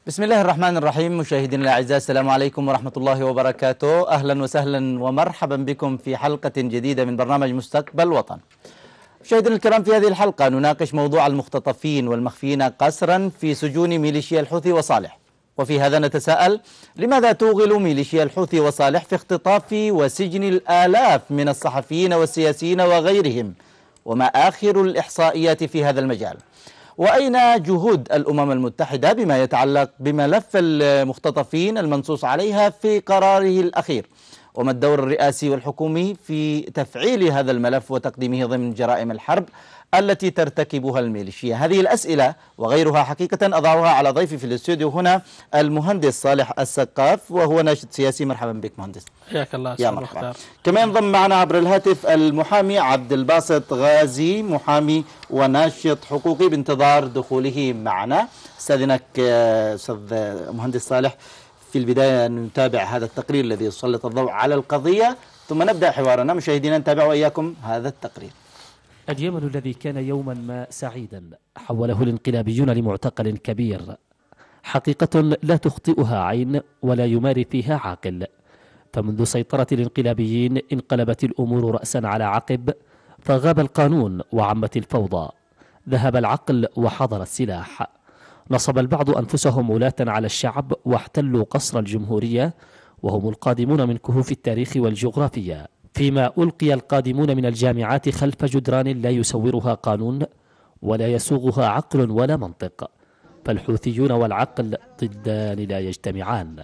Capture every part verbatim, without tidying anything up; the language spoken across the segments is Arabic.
بسم الله الرحمن الرحيم. مشاهدينا الأعزاء، السلام عليكم ورحمة الله وبركاته. أهلا وسهلا ومرحبا بكم في حلقة جديدة من برنامج مستقبل وطن. مشاهدينا الكرام، في هذه الحلقة نناقش موضوع المختطفين والمخفيين قسرا في سجون ميليشيا الحوثي وصالح. وفي هذا نتساءل: لماذا توغل ميليشيا الحوثي وصالح في اختطاف وسجن الآلاف من الصحفيين والسياسيين وغيرهم؟ وما آخر الإحصائيات في هذا المجال؟ وأين جهود الأمم المتحدة بما يتعلق بملف المختطفين المنصوص عليها في قراره الأخير؟ وما الدور الرئاسي والحكومي في تفعيل هذا الملف وتقديمه ضمن جرائم الحرب التي ترتكبها الميليشيا؟ هذه الأسئلة وغيرها حقيقة أضعها على ضيفي في الاستوديو هنا المهندس صالح السقاف، وهو ناشط سياسي. مرحبا بك مهندس. حياك الله. يا مرحبا. كما ينضم معنا عبر الهاتف المحامي عبد الباسط غازي، محامي وناشط حقوقي بانتظار دخوله معنا. استاذنك استاذ مهندس صالح، في البداية نتابع هذا التقرير الذي يسلط الضوء على القضية، ثم نبدأ حوارنا. مشاهدينا نتابع وإياكم هذا التقرير. اليمن الذي كان يوما ما سعيدا حوله الانقلابيون لمعتقل كبير، حقيقة لا تخطئها عين ولا يماري فيها عاقل. فمنذ سيطرة الانقلابيين انقلبت الأمور رأسا على عقب، فغاب القانون وعمت الفوضى، ذهب العقل وحضر السلاح. نصب البعض أنفسهم ولاة على الشعب واحتلوا قصر الجمهورية، وهم القادمون من كهوف التاريخ والجغرافيا، فيما ألقي القادمون من الجامعات خلف جدران لا يسورها قانون ولا يسوغها عقل ولا منطق. فالحوثيون والعقل ضدان لا يجتمعان.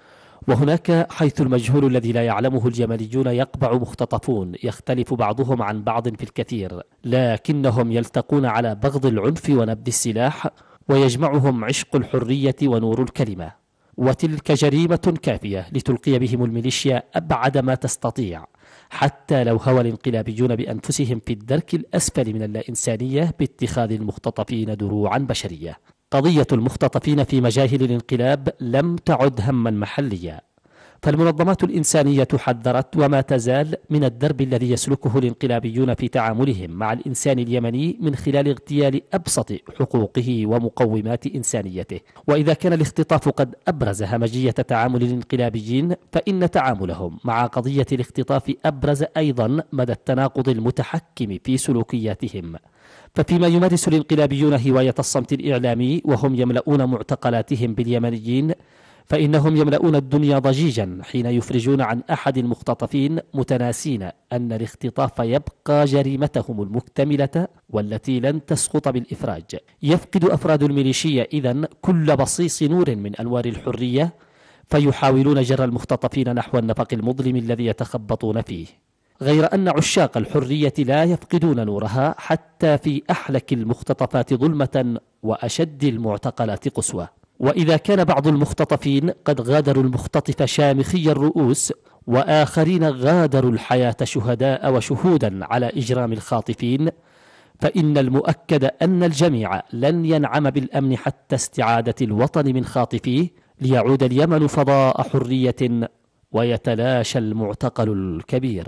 وهناك حيث المجهول الذي لا يعلمه اليمنيون يقبع مختطفون يختلف بعضهم عن بعض في الكثير، لكنهم يلتقون على بغض العنف ونبذ السلاح، ويجمعهم عشق الحرية ونور الكلمة. وتلك جريمة كافية لتلقي بهم الميليشيا أبعد ما تستطيع، حتى لو هوى الانقلابيون بأنفسهم في الدرك الأسفل من اللا إنسانية باتخاذ المختطفين دروعا بشرية. قضية المختطفين في مجاهل الانقلاب لم تعد هما محليا، فالمنظمات الإنسانية حذرت وما تزال من الدرب الذي يسلكه الانقلابيون في تعاملهم مع الإنسان اليمني من خلال اغتيال أبسط حقوقه ومقومات إنسانيته. وإذا كان الاختطاف قد أبرز همجية تعامل الانقلابيين، فإن تعاملهم مع قضية الاختطاف أبرز أيضا مدى التناقض المتحكم في سلوكياتهم. ففيما يمارس الانقلابيون هواية الصمت الإعلامي وهم يملؤون معتقلاتهم باليمنيين، فإنهم يملؤون الدنيا ضجيجا حين يفرجون عن أحد المختطفين، متناسين أن الاختطاف يبقى جريمتهم المكتملة والتي لن تسقط بالإفراج. يفقد أفراد الميليشيا إذن كل بصيص نور من أنوار الحرية، فيحاولون جر المختطفين نحو النفق المظلم الذي يتخبطون فيه. غير أن عشاق الحرية لا يفقدون نورها حتى في أحلك المختطفات ظلمة وأشد المعتقلات قسوة. وإذا كان بعض المختطفين قد غادروا المختطف شامخي الرؤوس، وآخرين غادروا الحياة شهداء وشهودا على إجرام الخاطفين، فإن المؤكد أن الجميع لن ينعم بالأمن حتى استعادة الوطن من خاطفيه، ليعود اليمن فضاء حرية ويتلاشى المعتقل الكبير.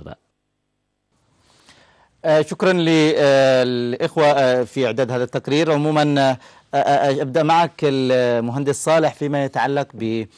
شكرا للإخوة في إعداد هذا التقرير. عموما أبدأ معك المهندس صالح فيما يتعلق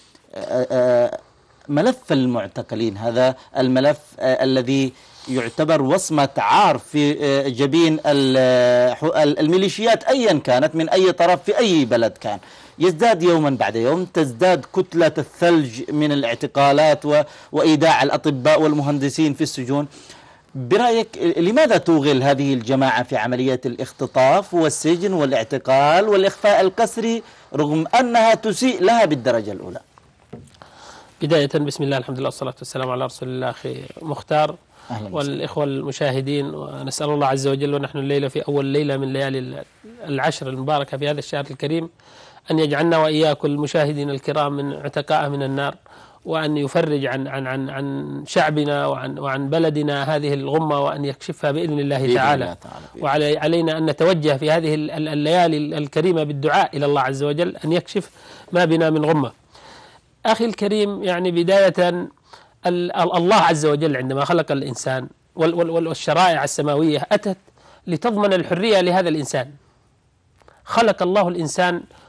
بملف المعتقلين. هذا الملف الذي يعتبر وصمة عار في جبين الميليشيات أيا كانت من أي طرف في أي بلد كان، يزداد يوما بعد يوم، تزداد كتلة الثلج من الاعتقالات وإيداع الأطباء والمهندسين في السجون. برأيك لماذا توغل هذه الجماعة في عملية الاختطاف والسجن والاعتقال والإخفاء القسري رغم أنها تسيء لها بالدرجة الأولى؟ بداية بسم الله، الحمد لله والصلاة والسلام على رسول الله. أخي مختار والإخوة المشاهدين، ونسأل الله عز وجل ونحن الليلة في أول ليلة من ليالي العشر المباركة في هذا الشهر الكريم أن يجعلنا وإياكم المشاهدين الكرام من عتقاء من النار، وأن يفرج عن عن عن عن شعبنا وعن وعن بلدنا هذه الغمة، وأن يكشفها بإذن الله بإذن تعالى, الله تعالى وعلينا أن نتوجه في هذه الليالي الكريمة بالدعاء إلى الله عز وجل أن يكشف ما بنا من غمة. أخي الكريم، يعني بداية الله عز وجل عندما خلق الإنسان والشرائع السماوية أتت لتضمن الحرية لهذا الإنسان. خلق الله الإنسان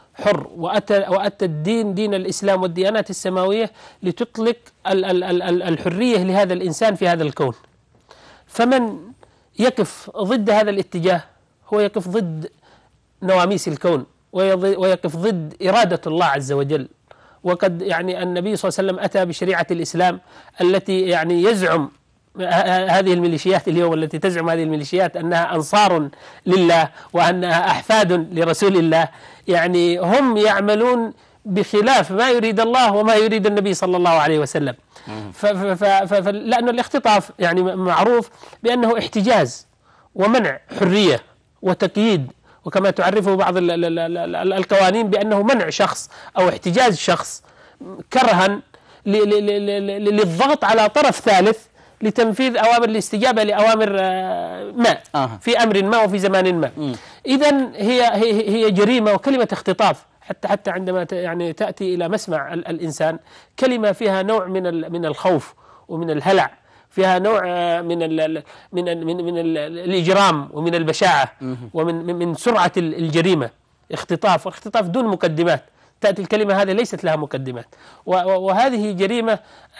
حر، وأتى وأتى الدين دين الإسلام والديانات السماوية لتطلق ال ال ال الحرية لهذا الإنسان في هذا الكون. فمن يقف ضد هذا الاتجاه هو يقف ضد نواميس الكون، ويقف ضد إرادة الله عز وجل. وقد يعني النبي صلى الله عليه وسلم أتى بشريعة الإسلام التي يعني يزعم هذه الميليشيات اليوم، التي تزعم هذه الميليشيات أنها أنصار لله وأنها أحفاد لرسول الله، يعني هم يعملون بخلاف ما يريد الله وما يريد النبي صلى الله عليه وسلم. لأن الاختطاف يعني معروف بأنه احتجاز ومنع حرية وتقييد، وكما تعرفه بعض القوانين بأنه منع شخص أو احتجاز شخص كرها للضغط على طرف ثالث لتنفيذ أوامر الاستجابة لأوامر ما في أمر ما وفي زمان ما. إذن هي هي جريمة وكلمة اختطاف، حتى حتى عندما يعني تأتي إلى مسمع الإنسان كلمة فيها نوع من من الخوف ومن الهلع، فيها نوع من ال من ال من من الإجرام ومن البشاعة ومن من سرعة الجريمة. اختطاف، واختطاف دون مقدمات، تأتي الكلمة هذه ليست لها مقدمات، وهذه جريمة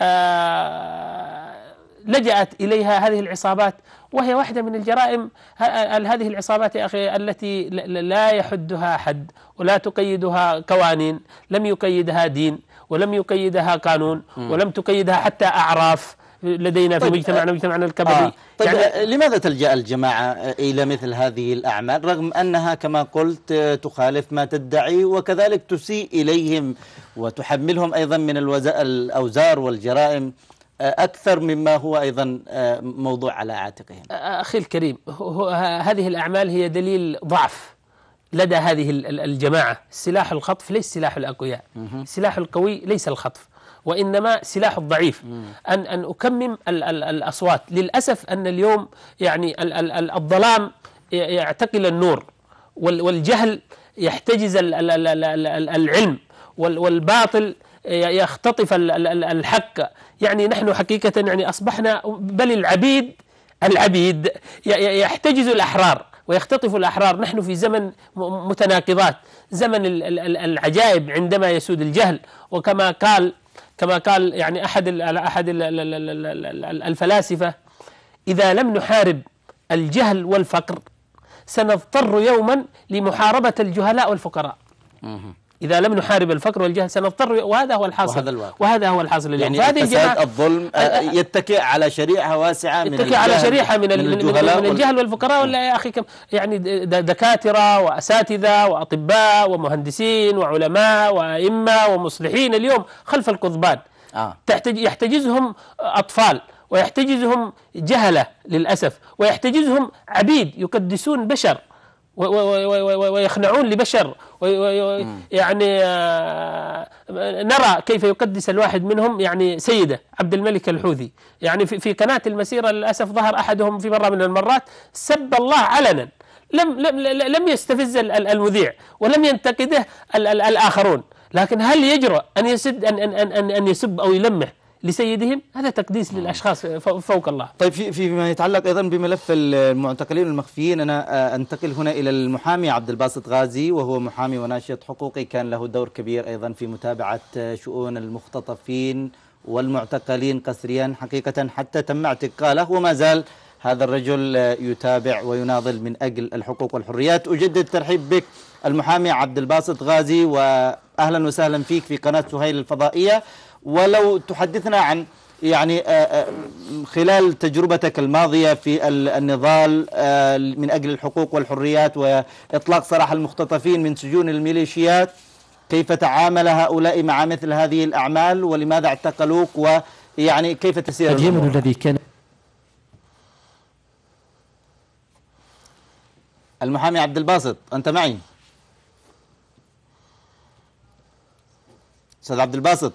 لجأت إليها هذه العصابات، وهي واحدة من الجرائم. هذه العصابات يا أخي التي لا يحدها حد ولا تقيدها قوانين، لم يقيدها دين ولم يقيدها قانون ولم تقيدها حتى أعراف لدينا في مجتمعنا مجتمعنا الكبري. آه. طيب يعني لماذا تلجأ الجماعة إلى مثل هذه الأعمال رغم أنها كما قلت تخالف ما تدعي، وكذلك تسيء إليهم وتحملهم أيضا من الأوزار والجرائم أكثر مما هو أيضا موضوع على عاتقهم؟ أخي الكريم، هذه الأعمال هي دليل ضعف لدى هذه الجماعة. سلاح الخطف ليس سلاح الأقوياء، سلاح القوي ليس الخطف، وإنما سلاح الضعيف. أن أن أكمم ال ال الأصوات. للأسف أن اليوم يعني ال ال الظلام يعتقل النور، والجهل يحتجز ال ال ال العلم، والباطل يختطف الحق. يعني نحن حقيقة يعني أصبحنا بل العبيد العبيد يحتجز الأحرار ويختطف الأحرار. نحن في زمن متناقضات، زمن العجائب عندما يسود الجهل. وكما قال كما قال يعني أحد أحد الفلاسفة: إذا لم نحارب الجهل والفقر سنضطر يوما لمحاربة الجهلاء والفقراء. إذا لم نحارب الفقر والجهل سنضطر، وهذا هو الحاصل، وهذا هو الحاصل اليوم. يعني فساد الظلم يتكئ على شريحة واسعة من يتكئ على شريحة من, من, من, من الجهل والفقراء. ولا يا أخي كم يعني دكاترة وأساتذة وأطباء ومهندسين وعلماء وأئمة ومصلحين اليوم خلف القضبان. آه. يحتجزهم أطفال، ويحتجزهم جهلة للأسف، ويحتجزهم عبيد يقدسون بشر ويخنعون لبشر. يعني نرى كيف يقدس الواحد منهم يعني سيدة عبد الملك الحوثي. يعني في قناة المسيرة للأسف ظهر أحدهم في مرة من المرات سب الله علنا، لم لم لم يستفز المذيع ولم ينتقده الآخرون، لكن هل يجرؤ أن يسد أن أن أن أن يسب أو يلمح لسيدهم؟ هذا تقديس للأشخاص فوق الله. طيب في فيما يتعلق أيضا بملف المعتقلين المخفيين، أنا أنتقل هنا إلى المحامي عبد الباسط غازي، وهو محامي وناشط حقوقي كان له دور كبير أيضا في متابعة شؤون المختطفين والمعتقلين قسريا حقيقة حتى تم اعتقاله، وما زال هذا الرجل يتابع ويناضل من أجل الحقوق والحريات. أجدد الترحيب بك المحامي عبد الباسط غازي، وأهلا وسهلا فيك في قناة سهيل الفضائية. ولو تحدثنا عن يعني خلال تجربتك الماضية في النضال من أجل الحقوق والحريات وإطلاق سراح المختطفين من سجون الميليشيات، كيف تعامل هؤلاء مع مثل هذه الأعمال ولماذا اعتقلوك، ويعني كيف تسير اليمن الذي كان. المحامي عبد الباسط أنت معي؟ أستاذ عبد الباسط.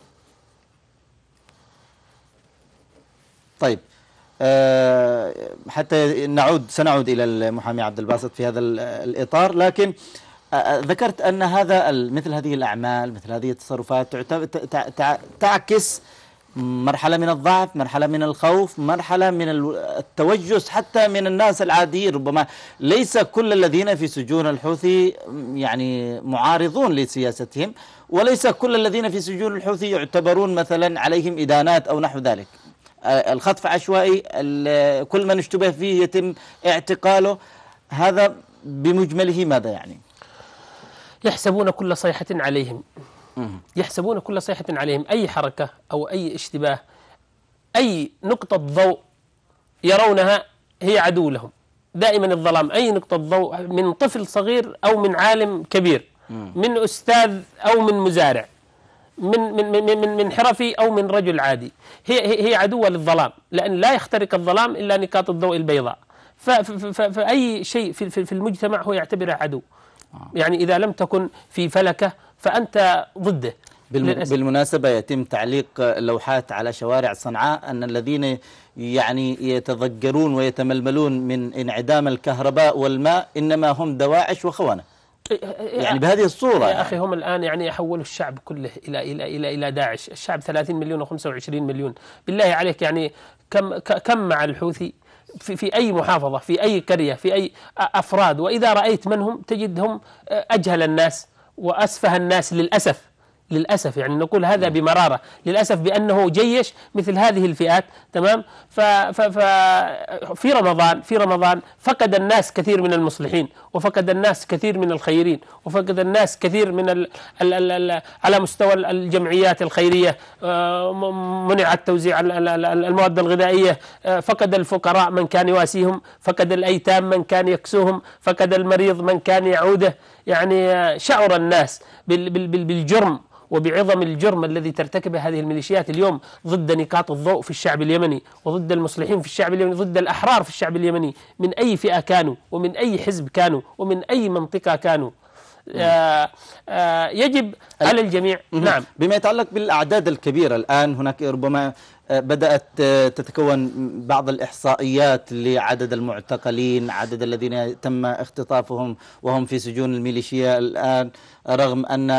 طيب أه حتى نعود سنعود إلى المحامي عبد الباسط في هذا الإطار، لكن أه ذكرت أن هذا مثل هذه الأعمال مثل هذه التصرفات تعكس مرحلة من الضعف، مرحلة من الخوف، مرحلة من التوجس حتى من الناس العاديين. ربما ليس كل الذين في سجون الحوثي يعني معارضون لسياستهم، وليس كل الذين في سجون الحوثي يعتبرون مثلا عليهم إدانات أو نحو ذلك. الخطف عشوائي، كل من اشتبه فيه يتم اعتقاله. هذا بمجمله ماذا يعني؟ يحسبون كل صيحة عليهم، يحسبون كل صيحة عليهم. أي حركة أو أي اشتباه، أي نقطة ضوء يرونها هي عدو لهم. دائما الظلام، أي نقطة ضوء من طفل صغير أو من عالم كبير، من أستاذ أو من مزارع، من من من من, من حرفي أو من رجل عادي، هي هي عدوة للظلام، لأن لا يخترق الظلام إلا نقاط الضوء البيضاء. فأي شيء في في المجتمع هو يعتبره عدو. يعني إذا لم تكن في فلكة فأنت ضده. بالمناسبة يتم تعليق لوحات على شوارع صنعاء أن الذين يعني يتضجرون ويتململون من انعدام الكهرباء والماء إنما هم دواعش وخونة، يعني بهذه الصورة. يا أخي هم الآن يعني يحولوا الشعب كله إلى إلى إلى إلى داعش. الشعب ثلاثين مليون وخمسة وعشرين مليون. بالله عليك يعني كم كم مع الحوثي في في أي محافظة، في أي قرية، في أي أفراد، وإذا رأيت منهم تجدهم أجهل الناس وأسفه الناس للأسف. للأسف يعني نقول هذا بمرارة، للأسف بأنه جيش مثل هذه الفئات. تمام. ففي رمضان في رمضان فقد الناس كثير من المصلحين، وفقد الناس كثير من الخيرين، وفقد الناس كثير من ال ال ال ال على مستوى الجمعيات الخيرية، منع التوزيع المواد الغذائية، فقد الفقراء من كان يواسيهم، فقد الأيتام من كان يكسوهم، فقد المريض من كان يعوده. يعني شعر الناس بالجرم وبعظم الجرم الذي ترتكبه هذه الميليشيات اليوم ضد نقاط الضوء في الشعب اليمني، وضد المصلحين في الشعب اليمني، ضد الأحرار في الشعب اليمني، من أي فئة كانوا، ومن أي حزب كانوا، ومن أي منطقة كانوا. آآ آآ يجب على الجميع. نعم. بما يتعلق بالأعداد الكبيرة الآن، هناك ربما بدأت تتكون بعض الإحصائيات لعدد المعتقلين، عدد الذين تم اختطافهم وهم في سجون الميليشيا الآن، رغم أن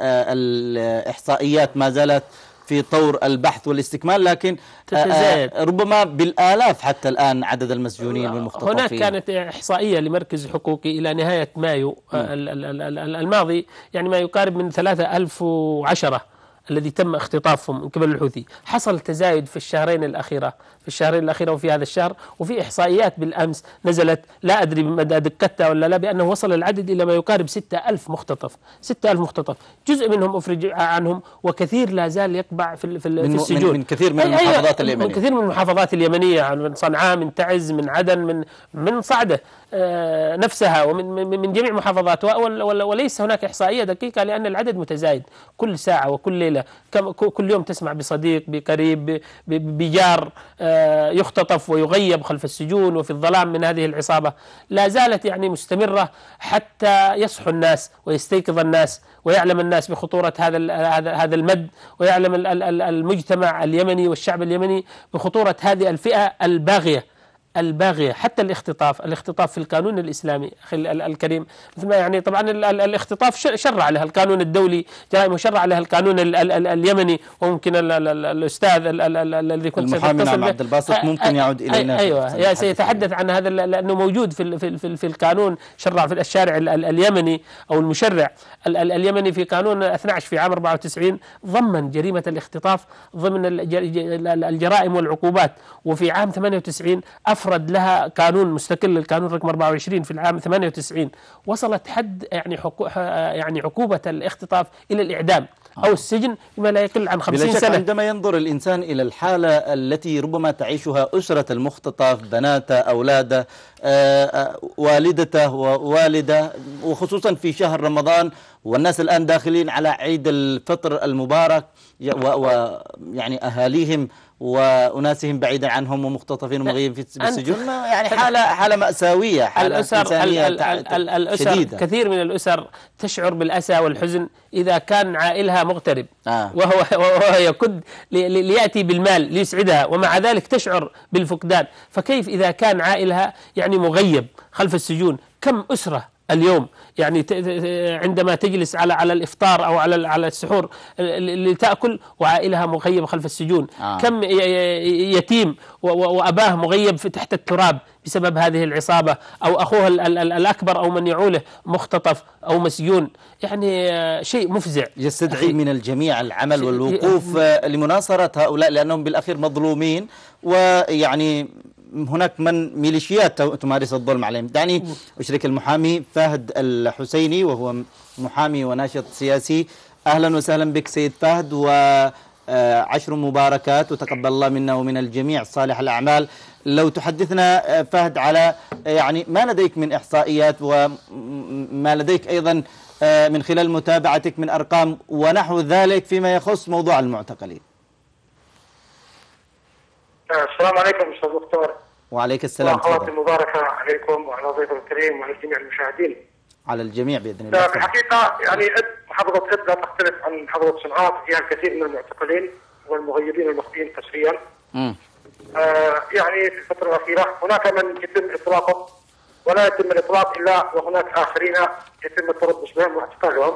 الإحصائيات ما زالت في طور البحث والاستكمال، لكن تتزايد ربما بالآلاف حتى الآن عدد المسجونين والمختطفين. هناك كانت إحصائية لمركز حقوقي إلى نهاية مايو الماضي، يعني ما يقارب من ثلاثة ألف وعشرة الذي تم اختطافهم من قبل الحوثي. حصل تزايد في الشهرين الأخيرة في الشهرين الأخيرة وفي هذا الشهر، وفي إحصائيات بالأمس نزلت لا أدري بمدى دقتها ولا لا، بأنه وصل العدد إلى ما يقارب ستة ألف مختطف. ستة ألف مختطف، جزء منهم أفرج عنهم، وكثير لا زال يقبع في, في السجون من كثير من المحافظات اليمنية، من كثير من المحافظات اليمنية، من صنعاء، من تعز، من عدن، من من صعدة نفسها، ومن من جميع محافظات. وليس هناك إحصائية دقيقة لأن العدد متزايد كل ساعة وكل ليلة. كل يوم تسمع بصديق، بقريب، بجار يختطف ويغيب خلف السجون وفي الظلام من هذه العصابة. لا زالت يعني مستمرة حتى يصحو الناس ويستيقظ الناس ويعلم الناس بخطورة هذا هذا المد، ويعلم المجتمع اليمني والشعب اليمني بخطورة هذه الفئة الباغية الباغية. حتى الاختطاف الاختطاف في القانون الإسلامي أخي الكريم، مثل ما يعني طبعا الاختطاف شرع لها القانون الدولي جرائم، وشرع لها القانون ال ال ال اليمني. وممكن ال ال الأستاذ الذي كنت المحامي نعم عبد الباسط ممكن يعود إلينا. أيوة سيتحدث عن هذا لأنه موجود في في في, في القانون، شرع في الشارع ال ال اليمني أو المشرع ال ال اليمني في قانون اثني عشر في عام أربعة وتسعين ضمن جريمة الاختطاف ضمن الجرائم والعقوبات. وفي عام ثمانية وتسعين أفرد لها قانون مستقل، القانون رقم أربعة وعشرين في العام ثمانية وتسعين، وصلت حد يعني يعني عقوبة الاختطاف إلى الإعدام أو السجن بما لا يقل عن خمسين سنة. عندما ينظر الإنسان إلى الحالة التي ربما تعيشها أسرة المختطف، بناته، أولاده، والدته ووالده، وخصوصا في شهر رمضان والناس الآن داخلين على عيد الفطر المبارك، ويعني أهاليهم وأناسهم بعيدا عنهم ومختطفين ومغيبين في السجون، يعني حالة حالة مأساوية، حالة إنسانية شديدة. كثير من الأسر تشعر بالأسى والحزن إذا كان عائلها مغترب آه. وهو, وهو يكد ليأتي بالمال ليسعدها، ومع ذلك تشعر بالفقدان. فكيف إذا كان عائلها يعني مغيب خلف السجون؟ كم أسرة اليوم. يعني عندما تجلس على على الإفطار أو على على السحور اللي تأكل وعائلها مغيبة خلف السجون. آه. كم يتيم وأباه مغيب تحت التراب بسبب هذه العصابة، أو أخوه الأكبر أو من يعوله مختطف أو مسجون. يعني شيء مفزع يستدعي من الجميع العمل والوقوف لمناصرة هؤلاء، لأنهم بالأخير مظلومين، ويعني هناك من ميليشيات تمارس الظلم عليهم. دعني أشرك المحامي فهد الحسيني، وهو محامي وناشط سياسي. أهلا وسهلا بك سيد فهد، وعشر مباركات وتقبل الله منا ومن الجميع صالح الأعمال. لو تحدثنا فهد على يعني ما لديك من إحصائيات وما لديك أيضا من خلال متابعتك من أرقام ونحو ذلك فيما يخص موضوع المعتقلين. السلام عليكم أستاذ دكتور. وعليك السلام. وأخواتي المباركة عليكم وعلى ضيفكم الكريم وعلى جميع المشاهدين. على الجميع بإذن الله. في الحقيقة يعني محافظة إد لا تختلف عن محافظة صنعاء، فيها الكثير من المعتقلين والمغيبين المخفيين تسريا. آه يعني في الفترة الأخيرة هناك من يتم إطلاقه ولا يتم الإطلاق إلا وهناك آخرين يتم التربص بهم واعتقالهم.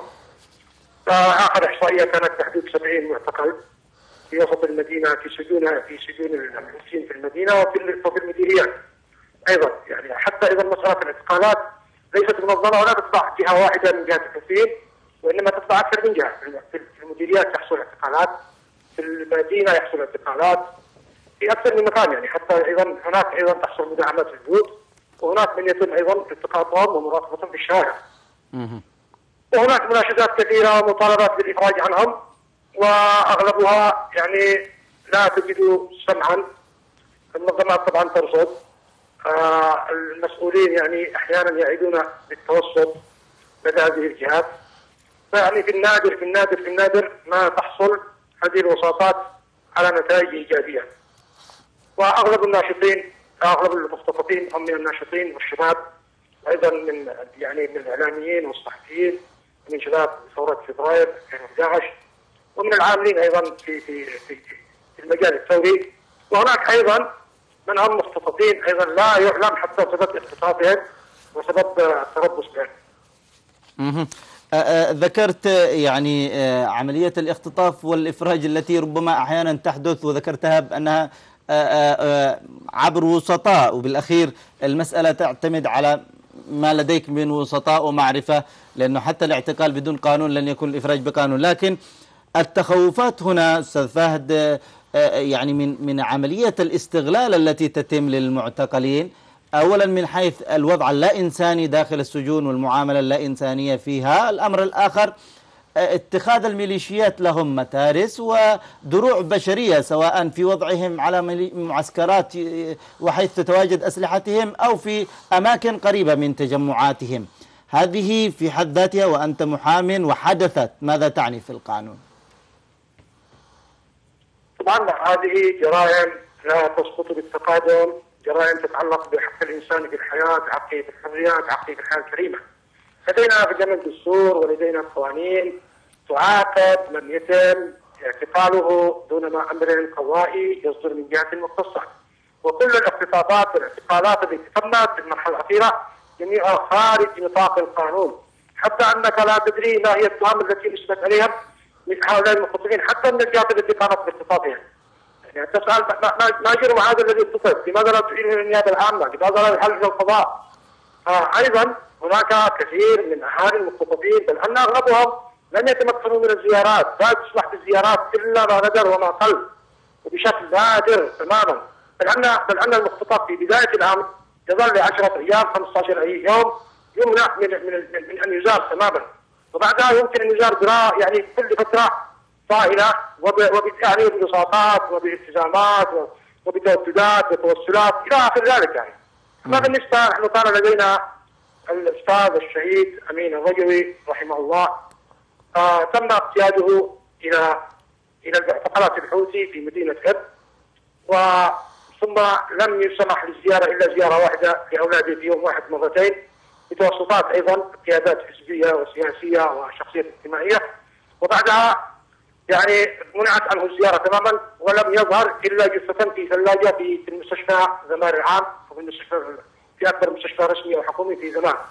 آخر إحصائية كانت بحدود سبعين معتقل في وسط المدينة، في سجون في سجون المحبوسين في المدينة وفي وفي المديريات أيضا. يعني حتى إذا مسألة الاعتقالات ليست منظمة ولا تطلع جهة واحدة من جهة التنفيذ، وإنما تطلع أكثر من جهة. في المديريات يحصل اعتقالات، في المدينة يحصل اعتقالات، في أكثر من مكان. يعني حتى أيضا هناك أيضا تحصل مداهمات في البيوت، وهناك من يتم أيضا التقاطهم ومراقبتهم في الشارع. وهناك مناشدات كثيرة ومطالبات بالإفراج عنهم، وأغلبها يعني لا تجد سمعا. المنظمات طبعا ترصد، آه المسؤولين يعني أحيانا يعيدون بالتوسط لدى هذه الجهات. فيعني في النادر في النادر في النادر ما تحصل هذه الوساطات على نتائج إيجابية. وأغلب الناشطين أغلب المختطفين هم من الناشطين والشباب، أيضا من يعني من الإعلاميين والصحفيين، من شباب ثورة فبراير ألفين وأحد عشر، ومن العاملين أيضا في في في في المجال الثوري. وهناك أيضا من هم مختطفين أيضا لا يعلم حتى سبب اختطافهم وسبب التربص بهم. ذكرت يعني عملية الاختطاف والإفراج التي ربما أحيانا تحدث، وذكرتها بأنها عبر وسطاء، وبالأخير المسألة تعتمد على ما لديك من وسطاء ومعرفة، لأنه حتى الاعتقال بدون قانون لن يكون الإفراج بقانون. لكن التخوفات هنا أستاذ فهد يعني من من عملية الاستغلال التي تتم للمعتقلين، أولا من حيث الوضع اللا إنساني داخل السجون والمعاملة اللا إنسانية فيها. الأمر الآخر اتخاذ الميليشيات لهم متارس ودروع بشرية، سواء في وضعهم على معسكرات وحيث تتواجد أسلحتهم أو في أماكن قريبة من تجمعاتهم. هذه في حد ذاتها وأنت محام وحدثت، ماذا تعني في القانون؟ طبعا هذه جرائم لا تسقط بالتقادم، جرائم تتعلق بحق الإنسان في الحياة، حقه في الحريات، حقه في الحياة الكريمة. لدينا في جميع الدستور ولدينا قوانين تعاقب من يتم اعتقاله دون ما أمر قضائي يصدر من جهة مختصة. وكل الاختطافات والاعتقالات التي تمت في المرحلة الأخيرة جميعها خارج نطاق القانون، حتى أنك لا تدري ما هي التهم التي نسبت عليهم من هؤلاء المخططين حتى من الجهات التي قامت باختطافهم. يعني تسأل ما جرم هذا الذي اختطف؟ لماذا لا تعينه النيابة العامة؟ لماذا لا يحل القضاء؟ آه أيضا هناك كثير من أهالي المختطفين، بل أن أغلبهم لم يتمكنوا من الزيارات، لا تسمح بالزيارات إلا ما ندر وما قل وبشكل نادر تماما. بل أن بل أن المختطف في بداية الأمر يظل لعشرة أيام خمسة عشر يوم يمنع من من من أن يزار تماما، وبعدها يمكن أن يزار براء يعني كل فترة طائلة وبالتعني بوساطات وبالتزامات وبتوسدات وتوسلات إلى آخر ذلك. يعني أما بالنسبة نحن كان لدينا الأستاذ الشهيد أمين الرجوي رحمه الله، آه تم اقتياده إلى إلى المعتقلات الحوثي في مدينة إب، وثم لم يسمح للزيارة إلا زيارة واحدة لأولاده في يوم واحد مرتين بتوسطات أيضا قيادات حزبية وسياسية وشخصية اجتماعية، وبعدها يعني منعت عنه الزيارة تماما، ولم يظهر إلا جثة في ثلاجة في المستشفى زمان العام، وفي المستشفى في أكبر مستشفى رسمي وحكومي في زمان.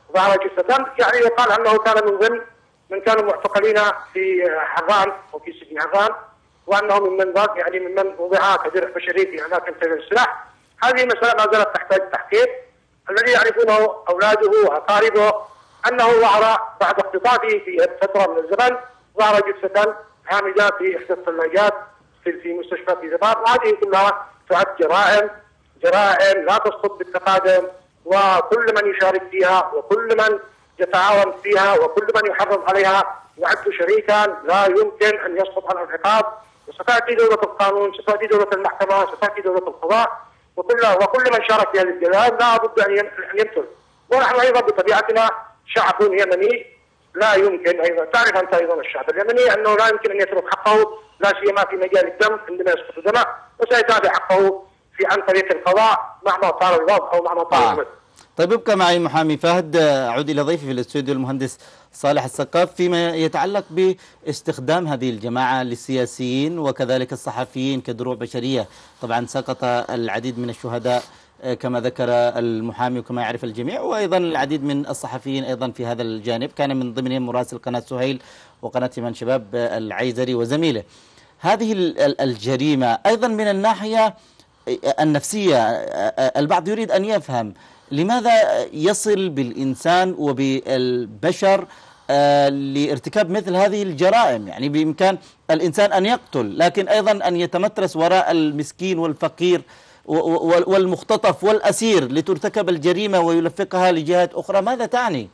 ظهر جثة، يعني يقال أنه كان من ضمن من كانوا معتقلين في حران وفي سجن حران، وأنه ممن يعني ممن وضع كدرع بشري في أماكن تنزيل السلاح. هذه مسألة ما زالت تحتاج تحقيق. الذي يعرفونه أولاده وأقاربه أنه ظهر بعد اختطافه في فترة من الزمن، ظهر جثة هامدة في إحدى الثلاجات في في مستشفى في ذبار، وهذه كلها تعد جرائم جرائم لا تسقط بالتقادم، وكل من يشارك فيها وكل من يتعاون فيها وكل من يحرض عليها يعد شريكا لا يمكن أن يسقط عنه العقاب. وستأتي دولة القانون، ستأتي دولة المحكمة، ستأتي دولة القضاء، وكل وكل من شارك في هذه الجرائم لا بد أن يمثل. ونحن أيضا بطبيعتنا شعب يمني، لا يمكن أيضا تعرف أنت أيضا الشعب اليمني أنه لا يمكن أن يترك حقه لا سيما في مجال الدم عندما يسقط دماء، وسيتابع حقه في عن طريق القضاء مهما طال الوضع أو مهما طال الوقت. طيب ابقى معي محامي فهد. أعود إلى ضيفي في الاستوديو المهندس صالح السقاف فيما يتعلق باستخدام هذه الجماعة للسياسيين وكذلك الصحفيين كدروع بشرية. طبعا سقط العديد من الشهداء كما ذكر المحامي وكما يعرف الجميع، وأيضا العديد من الصحفيين أيضا في هذا الجانب، كان من ضمنهم مراسل قناة سهيل وقناة من شباب العيزري وزميله. هذه الجريمة أيضا من الناحية النفسية، البعض يريد أن يفهم لماذا يصل بالإنسان وبالبشر لارتكاب مثل هذه الجرائم. يعني بإمكان الإنسان أن يقتل، لكن أيضا أن يتمترس وراء المسكين والفقير والمختطف والأسير لترتكب الجريمة ويلفقها لجهات أخرى. ماذا تعني؟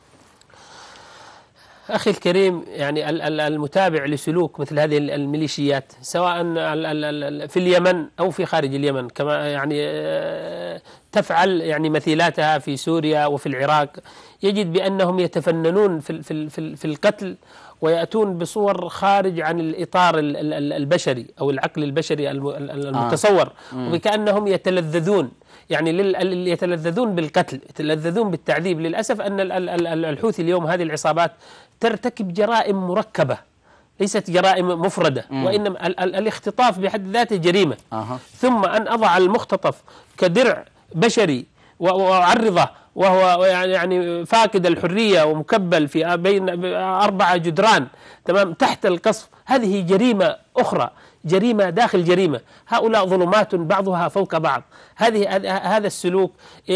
أخي الكريم، يعني المتابع لسلوك مثل هذه الميليشيات سواء في اليمن أو في خارج اليمن، كما يعني تفعل يعني مثيلاتها في سوريا وفي العراق، يجد بأنهم يتفننون في في في القتل ويأتون بصور خارج عن الإطار البشري أو العقل البشري المتصور، وكأنهم يتلذذون يعني يتلذذون بالقتل، يتلذذون بالتعذيب. للأسف أن الحوثي اليوم هذه العصابات ترتكب جرائم مركبة، ليست جرائم مفردة، وإنما الاختطاف بحد ذاته جريمة. ثم أن أضع المختطف كدرع بشري وأعرضه وهو يعني فاقد الحرية ومكبل في بين أربعة جدران تمام تحت القصف، هذه جريمة أخرى، جريمة داخل جريمة. هؤلاء ظلمات بعضها فوق بعض. هذه هذا السلوك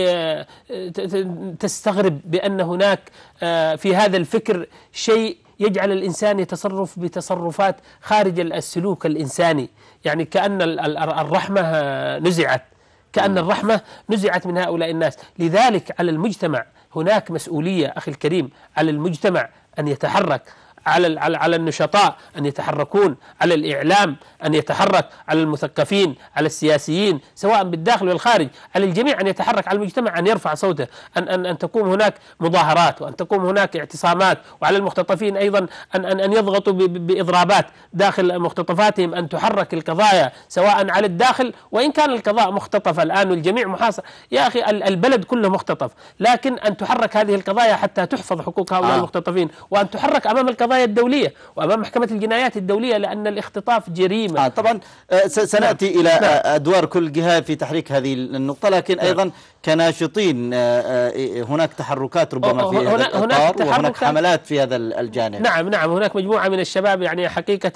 تستغرب بأن هناك في هذا الفكر شيء يجعل الإنسان يتصرف بتصرفات خارج السلوك الإنساني، يعني كأن الرحمة نزعت، كأن الرحمة نزعت من هؤلاء الناس. لذلك على المجتمع هناك مسؤولية أخي الكريم، على المجتمع أن يتحرك، على على النشطاء أن يتحركون، على الإعلام أن يتحرك، على المثقفين، على السياسيين سواء بالداخل والخارج، على الجميع أن يتحرك، على المجتمع أن يرفع صوته، أن أن أن تقوم هناك مظاهرات وأن تقوم هناك اعتصامات، وعلى المختطفين أيضا أن أن أن يضغطوا بإضرابات داخل مختطفاتهم، أن تحرك القضايا سواء على الداخل، وإن كان القضاء مختطف الآن والجميع محاصر. يا أخي البلد كله مختطف، لكن أن تحرك هذه القضايا حتى تحفظ حقوق هؤلاء آه. المختطفين، وأن تحرك أمام القضايا الدولية وأمام محكمة الجنايات الدولية، لأن الاختطاف جريمة. آه طبعا سنأتي نعم. إلى نعم. أدوار كل جهة في تحريك هذه النقطة، لكن نعم. أيضا كناشطين هناك تحركات ربما في هنا هذا الإطار، وهناك حملات في هذا الجانب. نعم نعم هناك مجموعة من الشباب يعني حقيقة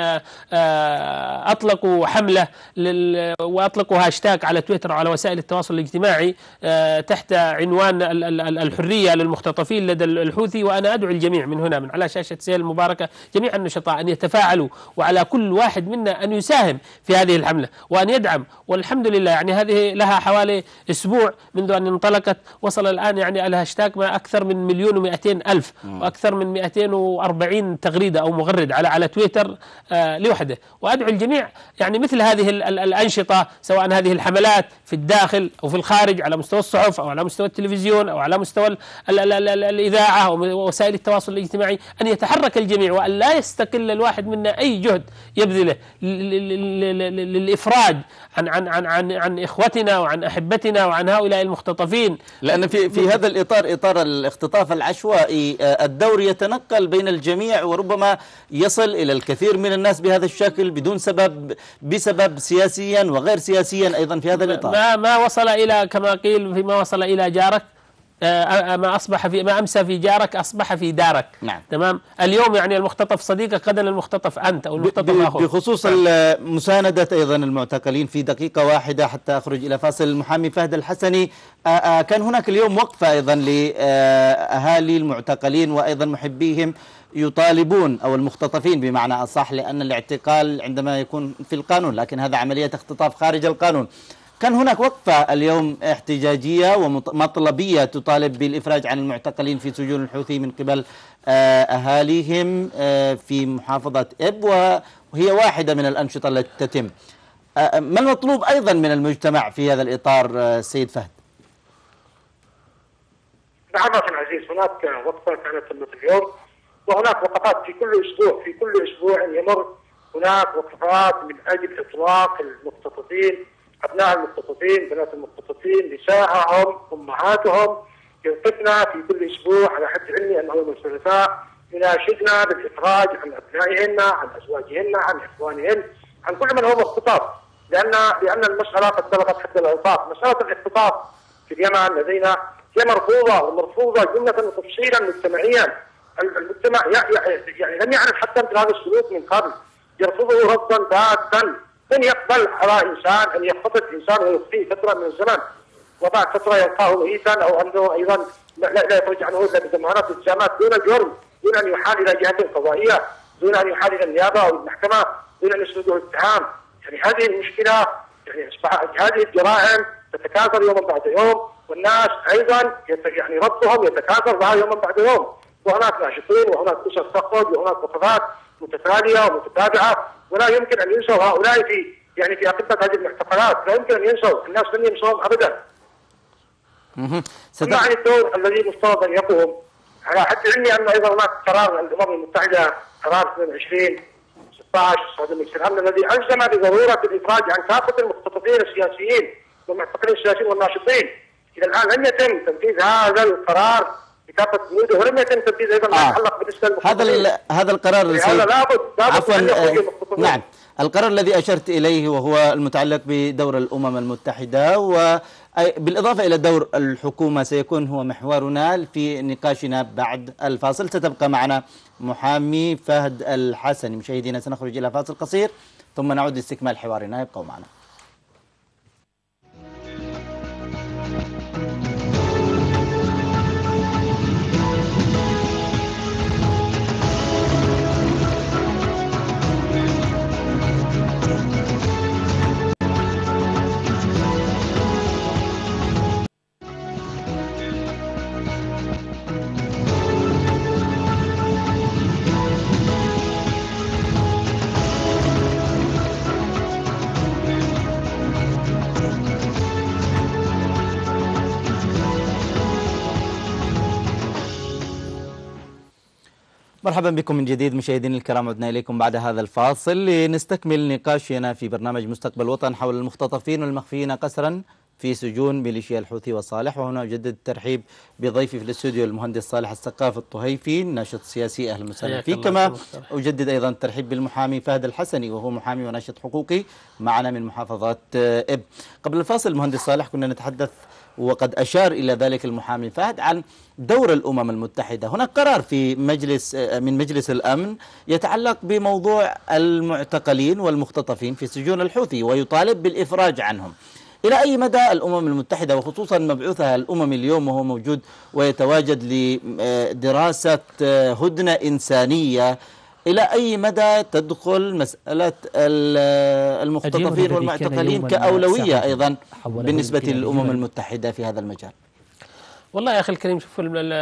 أطلقوا حملة وأطلقوا هاشتاج على تويتر وعلى وسائل التواصل الاجتماعي تحت عنوان الحرية للمختطفين لدى الحوثي. وأنا أدعو الجميع من هنا من على شاشة سهيل المباركة، جميع النشطاء أن يتفاعلوا، وعلى كل واحد منا أن يساهم في هذه الحملة وأن يدعم. والحمد لله يعني هذه لها حوالي أسبوع منذ أن انطلقت، وصل الآن يعني الهاشتاج ما أكثر من مليون ومئتين ألف وأكثر من مئتين وأربعين تغريدة أو مغرد على على تويتر آه لوحده. وأدعو الجميع يعني مثل هذه الأنشطة، سواء هذه الحملات في الداخل أو في الخارج، على مستوى الصحف أو على مستوى التلفزيون أو على مستوى ال ال ال ال الإذاعة ووسائل التواصل الاجتماعي، أن يتحرك الجميع وأن لا يستقل الواحد منا أي جهد يبذله للإفراج عن عن عن عن عن إخوتنا وعن أحبتنا وعن هؤلاء المختطفين. لأن في في هذا الإطار، إطار الاختطاف العشوائي، الدور يتنقل بين الجميع وربما يصل إلى الكثير من الناس بهذا الشكل بدون سبب، بسبب سياسيا وغير سياسيا أيضا في هذا الإطار. ما ما وصل إلى كما قيل فيما وصل إلى جارك ما أصبح في ما أمسى في جارك أصبح في دارك. نعم. تمام. اليوم يعني المختطف صديقك، غدا المختطف أنت أو المختطف أخوك. بخصوص مساندة أيضا المعتقلين في دقيقة واحدة حتى أخرج إلى فاصل، المحامي فهد الحسني، كان هناك اليوم وقفة أيضا لأهالي المعتقلين وأيضا محبيهم يطالبون أو المختطفين بمعنى أصح، لأن الاعتقال عندما يكون في القانون، لكن هذا عملية اختطاف خارج القانون. كان هناك وقفة اليوم احتجاجية ومطلبية تطالب بالإفراج عن المعتقلين في سجون الحوثي من قبل أهاليهم في محافظة إب، وهي واحدة من الأنشطة التي تتم. ما المطلوب أيضا من المجتمع في هذا الإطار سيد فهد؟ نعم أخي العزيز، هناك وقفة كانت تمت اليوم، وهناك وقفات في كل أسبوع، في كل أسبوع يمر هناك وقفات من أجل إطلاق المختطفين، أبناء المختطفين، بنات المختطفين، نساءهم، أمهاتهم، يوقفنا في كل أسبوع على حد علمي أنه يوم الثلاثاء يناشدنا بالإفراج عن أبنائهن، عن أزواجهن، عن إخوانهن، عن كل من هو مختطف، لأن لأن المسألة قد بلغت حد الأوقاف. مسألة الاختطاف في اليمن لدينا هي مرفوضة، ومرفوضة جملة وتفصيلا مجتمعيا. المجتمع يعني لم يعرف حتى مثل هذا السلوك من قبل، يرفضه رفضا باتا. من يقبل على انسان ان يختطف انسان ويخفيه فتره من الزمن، وبعد فتره يلقاه ميتا او انه ايضا لا, لا يخرج عنه الا بضمانات التزامات دون الجرم، دون ان يحال الى جهه قضائيه، دون ان يحال الى النيابه او المحكمه، دون ان يسنده الاتهام. يعني هذه المشكله، يعني اصبح هذه الجرائم تتكاثر يوما بعد يوم، والناس ايضا يعني ربطهم يتكاثر معها يوما بعد يوم، وهناك ناشطين وهناك اسر تخرج وهناك وقفات متتاليه ومتتابعه، ولا يمكن ان ينسوا هؤلاء في يعني في اقبه هذه المعتقلات، لا يمكن ان ينسوا، الناس لن ينسوهم ابدا. اما عن الدور الذي مفترض ان يقوم، على حد علمي ان ايضا هناك قرار الامم المتحده، قرار اثنين وعشرين ستة عشر صادر من الامن الذي الزم بضروره الافراج عن كافه المختطفين السياسيين والمعتقلين السياسيين والناشطين. الى الان لم يتم تنفيذ هذا القرار بكافه بنوده، ولم يتم تنفيذ ايضا ما يتعلق بالنسبه للمختطفين. هذا هذا القرار هذا لابد عفوا نعم القرار الذي أشرت إليه وهو المتعلق بدور الأمم المتحدة، وبالإضافة إلى دور الحكومة سيكون هو محورنا في نقاشنا بعد الفاصل. ستبقى معنا محامي فهد الحسني. مشاهدينا سنخرج إلى فاصل قصير ثم نعود لاستكمال حوارنا، يبقوا معنا. مرحبا بكم من جديد مشاهدينا الكرام، عدنا إليكم بعد هذا الفاصل لنستكمل نقاشنا في برنامج مستقبل وطن حول المختطفين والمخفيين قسرا في سجون ميليشيا الحوثي والصالح. وهنا أجدد الترحيب بضيفي في الاستوديو المهندس صالح السقاف الطهيفي، ناشط سياسي، أهلا وسهلا فيك. كما أجدد أيضا الترحيب بالمحامي فهد الحسني وهو محامي وناشط حقوقي معنا من محافظة إب. قبل الفاصل المهندس صالح كنا نتحدث وقد أشار إلى ذلك المحامي فهد عن دور الأمم المتحدة. هناك قرار في مجلس من مجلس الأمن يتعلق بموضوع المعتقلين والمختطفين في سجون الحوثي ويطالب بالإفراج عنهم. إلى أي مدى الأمم المتحدة وخصوصا مبعوثها الأممي اليوم وهو موجود ويتواجد لدراسة هدنة إنسانية، إلى أي مدى تدخل مسألة المختطفين والمعتقلين كأولوية أيضا بالنسبة للأمم المتحدة في هذا المجال؟ والله يا أخي الكريم، شوف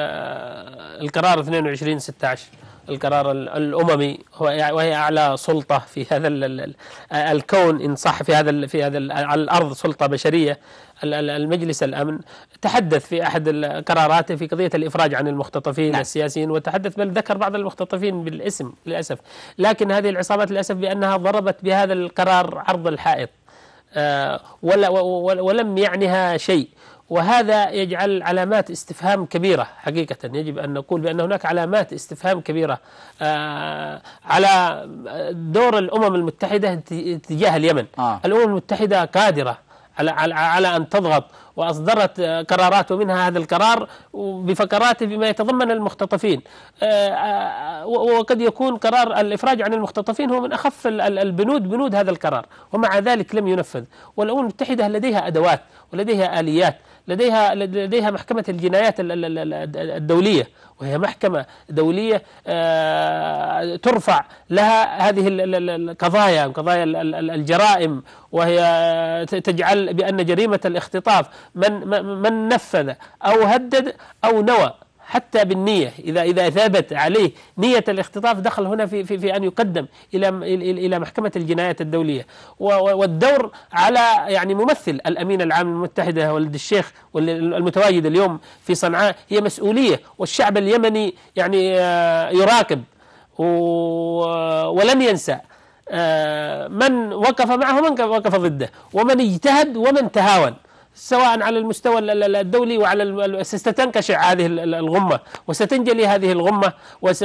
القرار اثنين وعشرين ستة عشر القرار الأممي وهي أعلى سلطة في هذا الكون إن صح، في هذا في هذا على الأرض سلطة بشرية. المجلس الأمن تحدث في أحد قراراته في قضية الإفراج عن المختطفين نعم. السياسيين، وتحدث بل ذكر بعض المختطفين بالاسم للأسف، لكن هذه العصابات للأسف بأنها ضربت بهذا القرار عرض الحائط آه ولا ولم يعنيها شيء، وهذا يجعل علامات استفهام كبيرة. حقيقة يجب أن نقول بأن هناك علامات استفهام كبيرة آه على دور الأمم المتحدة تجاه اليمن. آه. الأمم المتحدة قادرة على, على, على أن تضغط وأصدرت قرارات، ومنها هذا القرار بفقراته بما يتضمن المختطفين. وقد يكون قرار الإفراج عن المختطفين هو من أخف البنود بنود هذا القرار، ومع ذلك لم ينفذ. والأمم المتحدة لديها أدوات ولديها آليات، لديها لديها محكمة الجنايات الدولية، وهي محكمة دولية ترفع لها هذه القضايا، قضايا الجرائم، وهي تجعل بأن جريمة الاختطاف من من نفذ أو هدد أو نوى حتى بالنية، إذا إذا ثابت عليه نية الاختطاف دخل هنا في في في أن يقدم إلى إلى محكمة الجنايات الدولية. والدور على يعني ممثل الأمين العام للمتحدة ولد الشيخ والمتواجد اليوم في صنعاء هي مسؤولية، والشعب اليمني يعني يراقب ولن ينسى من وقف معه ومن وقف ضده، ومن اجتهد ومن تهاون، سواء على المستوى الدولي وعلى ستنكشع هذه الغمة وستنجلي هذه الغمة،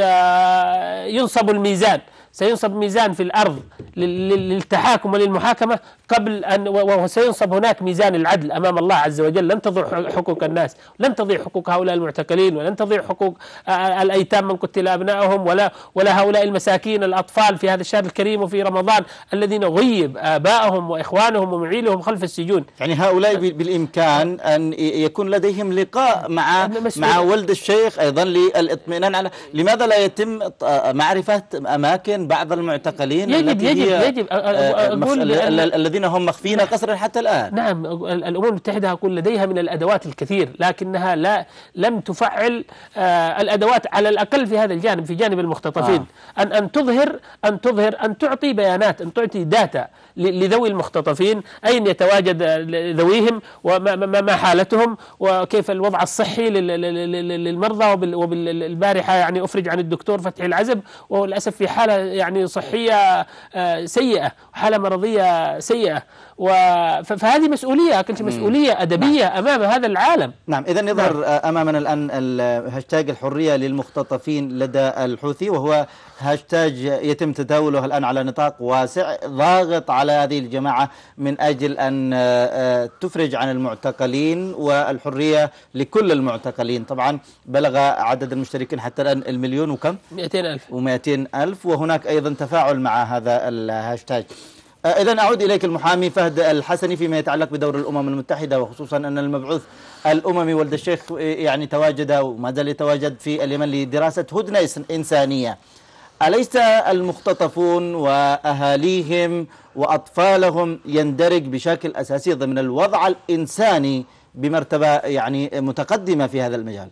وسينصب الميزان، سينصب ميزان في الأرض للتحاكم وللمحاكمة قبل أن، وسينصب هناك ميزان العدل أمام الله عز وجل. لن تضيع حقوق الناس، لن تضيع حقوق هؤلاء المعتقلين، ولن تضيع حقوق الأيتام من قتل أبنائهم، ولا ولا هؤلاء المساكين الأطفال في هذا الشهر الكريم وفي رمضان الذين غيب آبائهم وإخوانهم ومعيلهم خلف السجون. يعني هؤلاء بالإمكان أن يكون لديهم لقاء مع مع ولد الشيخ أيضا للإطمئنان على لماذا لا يتم معرفة أماكن بعض المعتقلين يجب التي يجب هي يجب أقول الذين هم مخفين قسرا حتى الآن. نعم، الأمم المتحدة أقول لديها من الأدوات الكثير، لكنها لا لم تفعل آه الأدوات على الأقل في هذا الجانب، في جانب المختطفين. آه. أن أن تظهر أن تظهر أن تعطي بيانات، أن تعطي داتا لذوي المختطفين، أين يتواجد ذويهم، وما ما حالتهم، وكيف الوضع الصحي للمرضى. وبالبارحة يعني أفرج عن الدكتور فتحي العزب، وللأسف في حالة يعني صحية سيئة، حالة مرضية سيئة. فهذه مسؤولية، كنت مسؤولية أدبية نعم. أمام هذا العالم. نعم، إذن يظهر نعم. أمامنا الآن الهاشتاج الحرية للمختطفين لدى الحوثي، وهو هاشتاج يتم تداوله الآن على نطاق واسع، ضاغط على هذه الجماعة من أجل أن تفرج عن المعتقلين والحرية لكل المعتقلين. طبعا بلغ عدد المشتركين حتى الآن المليون وكم؟ مئتين ألف ومئتين ألف، وهناك أيضا تفاعل مع هذا الهاشتاج. إذن أعود إليك المحامي فهد الحسني فيما يتعلق بدور الأمم المتحدة، وخصوصا أن المبعوث الأممي ولد الشيخ يعني تواجد وما زال يتواجد في اليمن لدراسة هدنة إنسانية. أليس المختطفون وأهاليهم وأطفالهم يندرج بشكل أساسي ضمن الوضع الإنساني بمرتبة يعني متقدمة في هذا المجال؟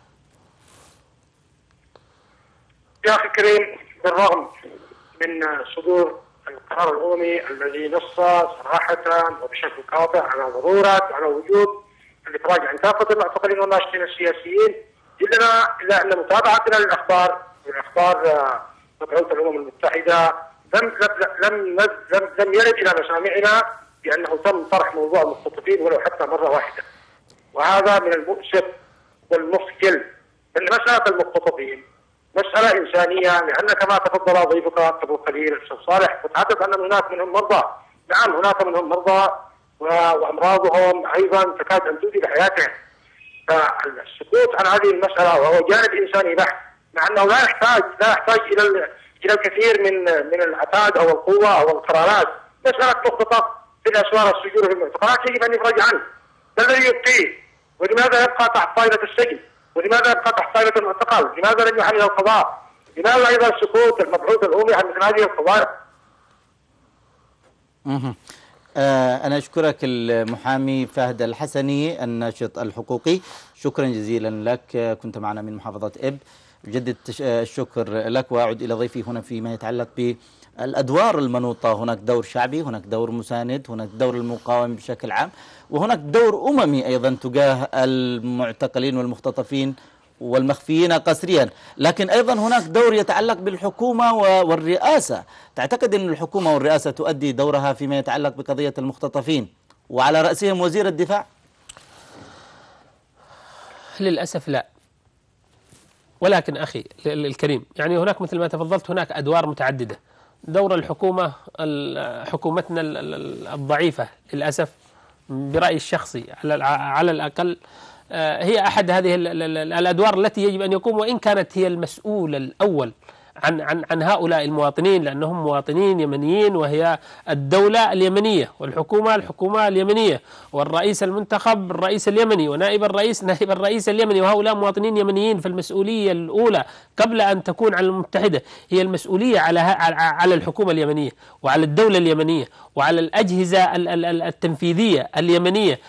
يا أخي الكريم، بالرغم من صدور القرار الأممي الذي نص صراحة وبشكل قاطع على ضرورة وعلى وجود الإفراج عن كافة المعتقلين والناشطين السياسيين، إلا إلا أن متابعتنا للأخبار والأخبار مبعوث الأمم المتحدة لم لم لم لم يرد إلى مسامعنا بأنه تم طرح موضوع المختطفين ولو حتى مرة واحدة، وهذا من المؤسف والمخجل. أن مسألة المختطفين مسألة إنسانية، لأن كما تفضل ضيفك قبل قليل الأستاذ صالح وتحدث أن هناك منهم مرضى. نعم، هناك منهم مرضى وأمراضهم أيضا تكاد أن تؤذي بحياتهم. فالسكوت عن هذه المسألة وهو جانب إنساني بحت، مع أنه لا يحتاج لا يحتاج إلى إلى الكثير من من العتاد أو القوة أو القرارات. مسألة مختطف في الأسوار السجون في المعتقلات يجب أن يفرج عنه. ما الذي يبقيه؟ ولماذا يبقى تحت طائلة السجن؟ ولماذا يبقى تحت طائلة المعتقل؟ لماذا لم يحلل القضاء؟ لماذا أيضا سكوت المبعوث الأممي عن مثل هذه القضايا؟ أنا أشكرك المحامي فهد الحسني الناشط الحقوقي، شكرا جزيلا لك. كنت معنا من محافظة إب. أجدد الشكر لك، وأعود إلى ضيفي هنا فيما يتعلق بالأدوار المنوطة. هناك دور شعبي، هناك دور مساند، هناك دور المقاوم بشكل عام، وهناك دور أممي أيضا تجاه المعتقلين والمختطفين والمخفيين قسريا. لكن أيضا هناك دور يتعلق بالحكومة والرئاسة. تعتقد أن الحكومة والرئاسة تؤدي دورها فيما يتعلق بقضية المختطفين وعلى رأسهم وزير الدفاع؟ للأسف لا. ولكن أخي الكريم، يعني هناك مثل ما تفضلت هناك أدوار متعددة. دور الحكومة، حكومتنا الضعيفة للأسف برأيي الشخصي على على الأقل هي أحد هذه الأدوار التي يجب أن يقوم، وإن كانت هي المسؤول الأول عن عن عن هؤلاء المواطنين، لأنهم مواطنين يمنيين، وهي الدولة اليمنية، والحكومة الحكومة اليمنية، والرئيس المنتخب الرئيس اليمني، ونائب الرئيس نائب الرئيس اليمني، وهؤلاء مواطنين يمنيين. فالمسؤولية الأولى قبل أن تكون على المتحدة هي المسؤولية على على الحكومة اليمنية، وعلى الدولة اليمنية، وعلى الأجهزة التنفيذية اليمنية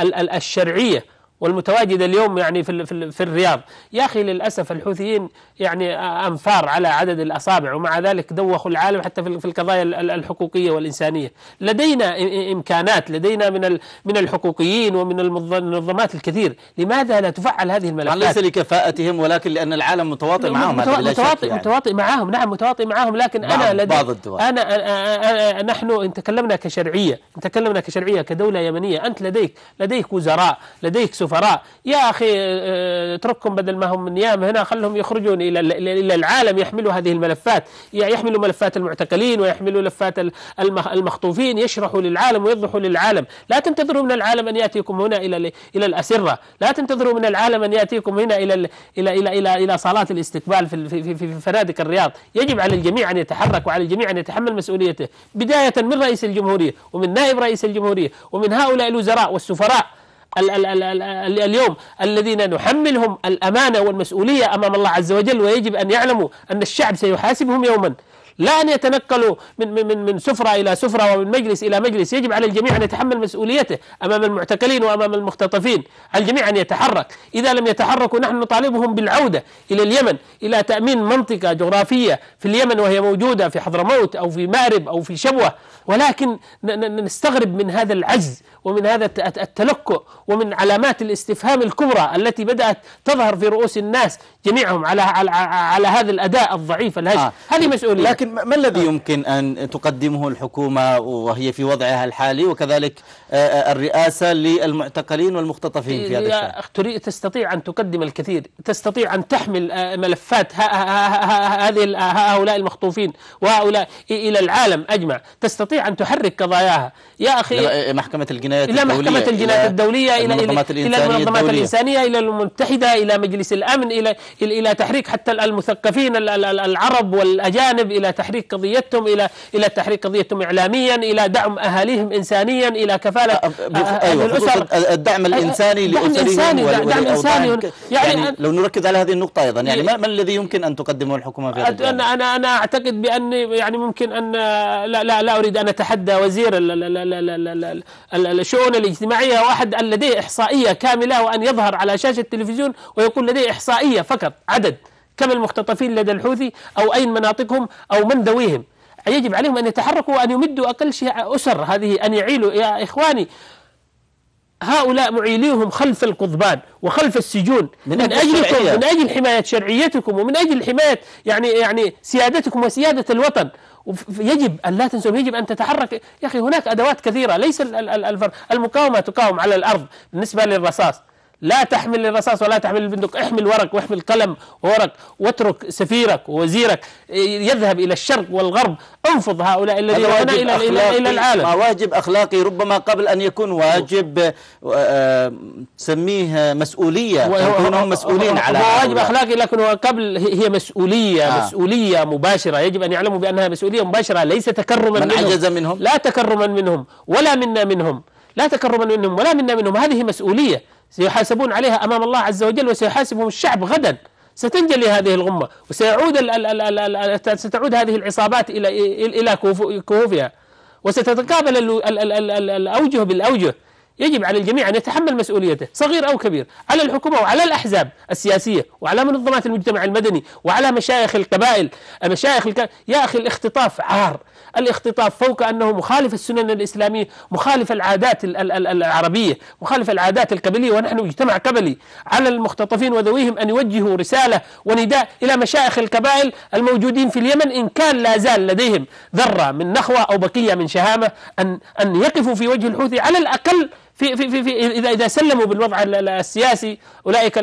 الشرعية والمتواجدة اليوم يعني في في في الرياض. يا أخي للأسف الحوثيين يعني أنفار على عدد الأصابع، ومع ذلك دوخوا العالم حتى في القضايا الحقوقية والإنسانية. لدينا إمكانات، لدينا من من الحقوقيين ومن المنظمات الكثير، لماذا لا تفعل هذه الملفات؟ ليس لكفاءتهم، ولكن لأن العالم متواطئ معهم. متواطئ يعني. متواطئ معهم، نعم متواطئ معهم، لكن أنا لدي بعض الدول. أنا, أنا نحن إن تكلمنا كشرعية، إن تكلمنا كشرعية كدولة يمنية، أنت لديك لديك وزراء، لديك سفراء. يا أخي اتركهم بدل ما هم نيام هنا، خلهم يخرجون إلى إلى العالم يحملوا هذه الملفات، يحملوا ملفات المعتقلين ويحملوا ملفات المخطوفين، يشرحوا للعالم ويوضحوا للعالم. لا تنتظروا من العالم أن يأتيكم هنا إلى إلى الأسرة، لا تنتظروا من العالم أن يأتيكم هنا إلى إلى إلى إلى إلى صالات الاستقبال في في في فنادق الرياض. يجب على الجميع أن يتحرك، وعلى الجميع أن يتحمل مسؤوليته، بداية من رئيس الجمهورية ومن نائب رئيس الجمهورية ومن هؤلاء الوزراء والسفراء ال ال ال ال اليوم الذين نحملهم الأمانة والمسؤولية أمام الله عز وجل. ويجب أن يعلموا أن الشعب سيحاسبهم يوما، لا أن يتنقلوا من من من سفرة إلى سفرة ومن مجلس إلى مجلس. يجب على الجميع أن يتحمل مسؤوليته أمام المعتقلين وأمام المختطفين. على الجميع أن يتحرك. إذا لم يتحركوا نحن نطالبهم بالعودة إلى اليمن، إلى تأمين منطقة جغرافية في اليمن وهي موجودة في حضرموت أو في مأرب أو في شبوة. ولكن نستغرب من هذا العجز ومن هذا التلكؤ ومن علامات الاستفهام الكبرى التي بدأت تظهر في رؤوس الناس جميعهم على على, على هذا الأداء الضعيف الهش. آه. هذه مسؤولية. لكن ما الذي يمكن أن تقدمه الحكومة وهي في وضعها الحالي، وكذلك الرئاسة للمعتقلين والمختطفين في هذا الشأن؟ تستطيع أن تقدم الكثير، تستطيع أن تحمل ملفات هذه هؤلاء المخطوفين وهؤلاء إلى العالم أجمع، تستطيع أن تحرك قضاياها. يا أخي محكمة الجنايات إلى الدولية، محكمة الجنايات الدولية، إلى المنظمات إلى المنظمات الإنسانية، إلى المتحدة، إلى مجلس الأمن، إلى إلى تحريك حتى المثقفين العرب والأجانب، إلى تحريك قضيتهم، إلى إلى تحريك قضيتهم إعلاميا، إلى دعم أهاليهم إنسانيا، إلى كفالة أيوة الأسر، الدعم الإنساني لأسرهم والأوطان. يعني, يعني لو نركز على هذه النقطة أيضا، يعني ما, ما الذي يمكن أن تقدمه الحكومة في هذا؟ أنا أنا أنا أعتقد بأن يعني ممكن أن لا لا لا أريد أن أتحدى وزير الشؤون الاجتماعية، واحد لديه إحصائية كاملة، وأن يظهر على شاشة التلفزيون ويقول لديه إحصائية فقط عدد كم المختطفين لدى الحوثي أو أين مناطقهم أو من ذويهم. يجب عليهم أن يتحركوا وأن يمدوا أقل شيء أسر هذه، أن يعيلوا. يا إخواني هؤلاء معيليهم خلف القضبان وخلف السجون من, من أجلكم، من أجل حماية شرعيتكم ومن أجل حماية يعني يعني سيادتكم وسيادة الوطن. يجب أن لا تنسوا، يجب أن تتحرك. يا أخي هناك أدوات كثيرة، ليس المقاومة تقاوم على الأرض. بالنسبة للرصاص لا تحمل الرصاص ولا تحمل البندق، احمل ورق واحمل قلم وورق، واترك سفيرك ووزيرك يذهب إلى الشرق والغرب. انفض هؤلاء الذين هنا إلى, إلى, إلى العالم. واجب أخلاقي ربما قبل أن يكون واجب سميه مسؤولية، يكونوا مسؤولين على هو واجب أخلاقي، لكن هو قبل هي مسؤولية. آه. مسؤولية مباشرة، يجب أن يعلموا بأنها مسؤولية مباشرة، ليس تكرما من منهم. عجز منهم، لا تكرما منهم ولا منا منهم، لا تكرما منهم ولا منا منهم. هذه مسؤولية سيحاسبون عليها أمام الله عز وجل، وسيحاسبهم الشعب غدا. ستنجلي هذه الغمة، وسيعود ال ال ال ال ال ستعود هذه العصابات إلى إلى كهوفها، وستتقابل ال ال ال ال الأوجه بالأوجه. يجب على الجميع أن يتحمل مسؤوليته، صغير أو كبير، على الحكومة وعلى الأحزاب السياسية وعلى منظمات المجتمع المدني وعلى مشايخ القبائل. مشايخ الك... يا أخي الاختطاف عار. الاختطاف فوق أنه مخالف السنن الإسلامية، مخالف العادات العربية، مخالف العادات القبلية، ونحن مجتمع قبلي. على المختطفين وذويهم أن يوجهوا رسالة ونداء إلى مشايخ القبائل الموجودين في اليمن، إن كان لا زال لديهم ذرة من نخوة أو بقية من شهامة، أن أن يقفوا في وجه الحوثي على الأقل في في في, في إذا إذا سلموا بالوضع السياسي أولئك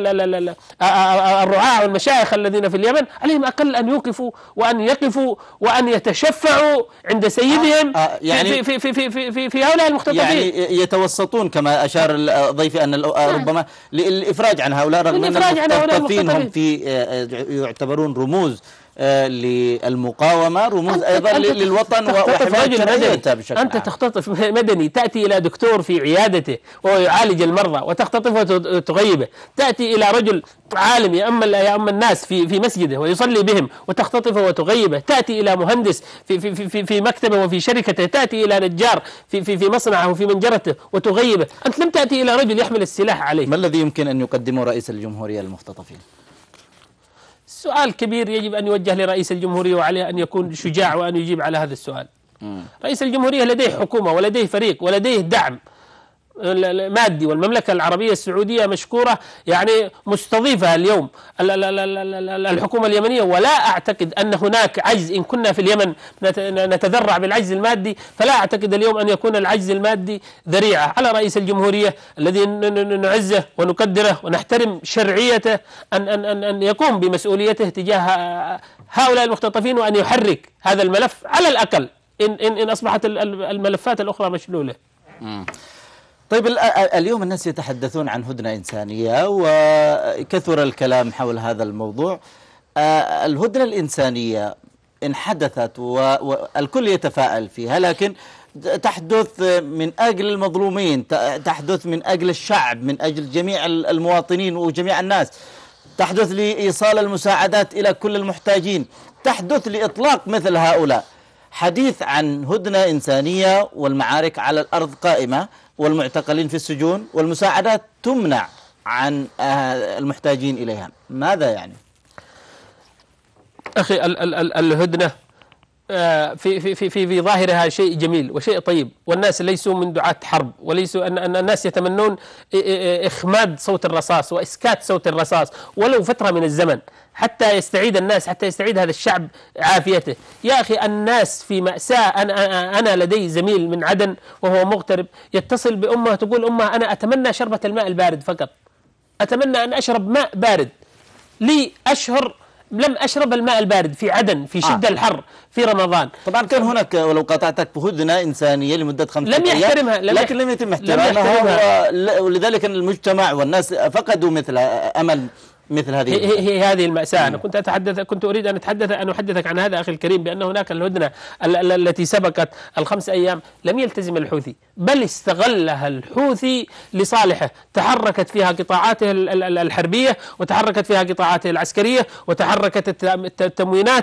الرعاة والمشايخ الذين في اليمن عليهم أقل أن يوقفوا وأن يقفوا وأن يتشفعوا عند سيدهم آه يعني في في في في في, في هؤلاء المختطفين، يعني يتوسطون كما أشار الضيف أن ربما للإفراج عن هؤلاء رغم أن المختطفين هم في يعتبرون رموز للمقاومة، رموز أيضا للوطن وحماية شرعيته بشكل عام. أنت تختطف مدني، تأتي إلى دكتور في عيادته وهو يعالج المرضى وتختطفه وتغيبه، تأتي إلى رجل عالم يأم يأم الناس في في مسجده ويصلي بهم وتختطفه وتغيبه، تأتي إلى مهندس في في في في مكتبه وفي شركته، تأتي إلى نجار في في في مصنعه وفي منجرته وتغيبه. أنت لم تأتي إلى رجل يحمل السلاح عليه. ما الذي يمكن أن يقدمه رئيس الجمهورية للمختطفين؟ سؤال كبير يجب أن يوجه لرئيس الجمهورية، وعليه أن يكون شجاع وأن يجيب على هذا السؤال. م. رئيس الجمهورية لديه حكومة ولديه فريق ولديه دعم مادي، والمملكة العربية السعودية مشكورة يعني مستضيفة اليوم الحكومة اليمنية، ولا أعتقد أن هناك عجز. إن كنا في اليمن نتذرع بالعجز المادي، فلا أعتقد اليوم أن يكون العجز المادي ذريعة على رئيس الجمهورية الذي نعزه ونقدره ونحترم شرعيته أن أن أن أن يقوم بمسؤوليته تجاه هؤلاء المختطفين، وأن يحرك هذا الملف على الأقل إن إن إن أصبحت الملفات الأخرى مشلولة. م. طيب اليوم الناس يتحدثون عن هدنة إنسانية وكثر الكلام حول هذا الموضوع. الهدنة الإنسانية إن حدثت والكل يتفاءل فيها، لكن تحدث من أجل المظلومين، تحدث من أجل الشعب، من أجل جميع المواطنين وجميع الناس، تحدث لإيصال المساعدات إلى كل المحتاجين، تحدث لإطلاق مثل هؤلاء. حديث عن هدنة إنسانية والمعارك على الأرض قائمة والمعتقلين في السجون والمساعدات تمنع عن المحتاجين إليها، ماذا يعني؟ أخي ال ال ال الهدنة في في في في ظاهرها شيء جميل وشيء طيب، والناس ليسوا من دعاة حرب، وليسوا أن أن الناس يتمنون إخماد صوت الرصاص وإسكات صوت الرصاص ولو فترة من الزمن حتى يستعيد الناس، حتى يستعيد هذا الشعب عافيته. يا أخي الناس في مأساة. أنا أنا لدي زميل من عدن وهو مغترب يتصل بأمه تقول أمه أنا أتمنى شربة الماء البارد فقط، أتمنى أن أشرب ماء بارد، لي أشهر لم أشرب الماء البارد في عدن في شدة آه. الحر في رمضان. طبعا كان هناك ولو قاطعتك هدنة إنسانية لمدة خمسة لم يحترمها لم لكن لم يتم احترامها، ولذلك المجتمع والناس فقدوا مثل أمل مثل هذه هي, هي هذه المأساة. أنا كنت أتحدث كنت أريد أن أتحدث أن أحدثك عن هذا أخي الكريم، بأن هناك الهدنة التي سبقت الخمس أيام لم يلتزم الحوثي، بل استغلها الحوثي لصالحه، تحركت فيها قطاعاته الحربية وتحركت فيها قطاعاته العسكرية وتحركت التموينات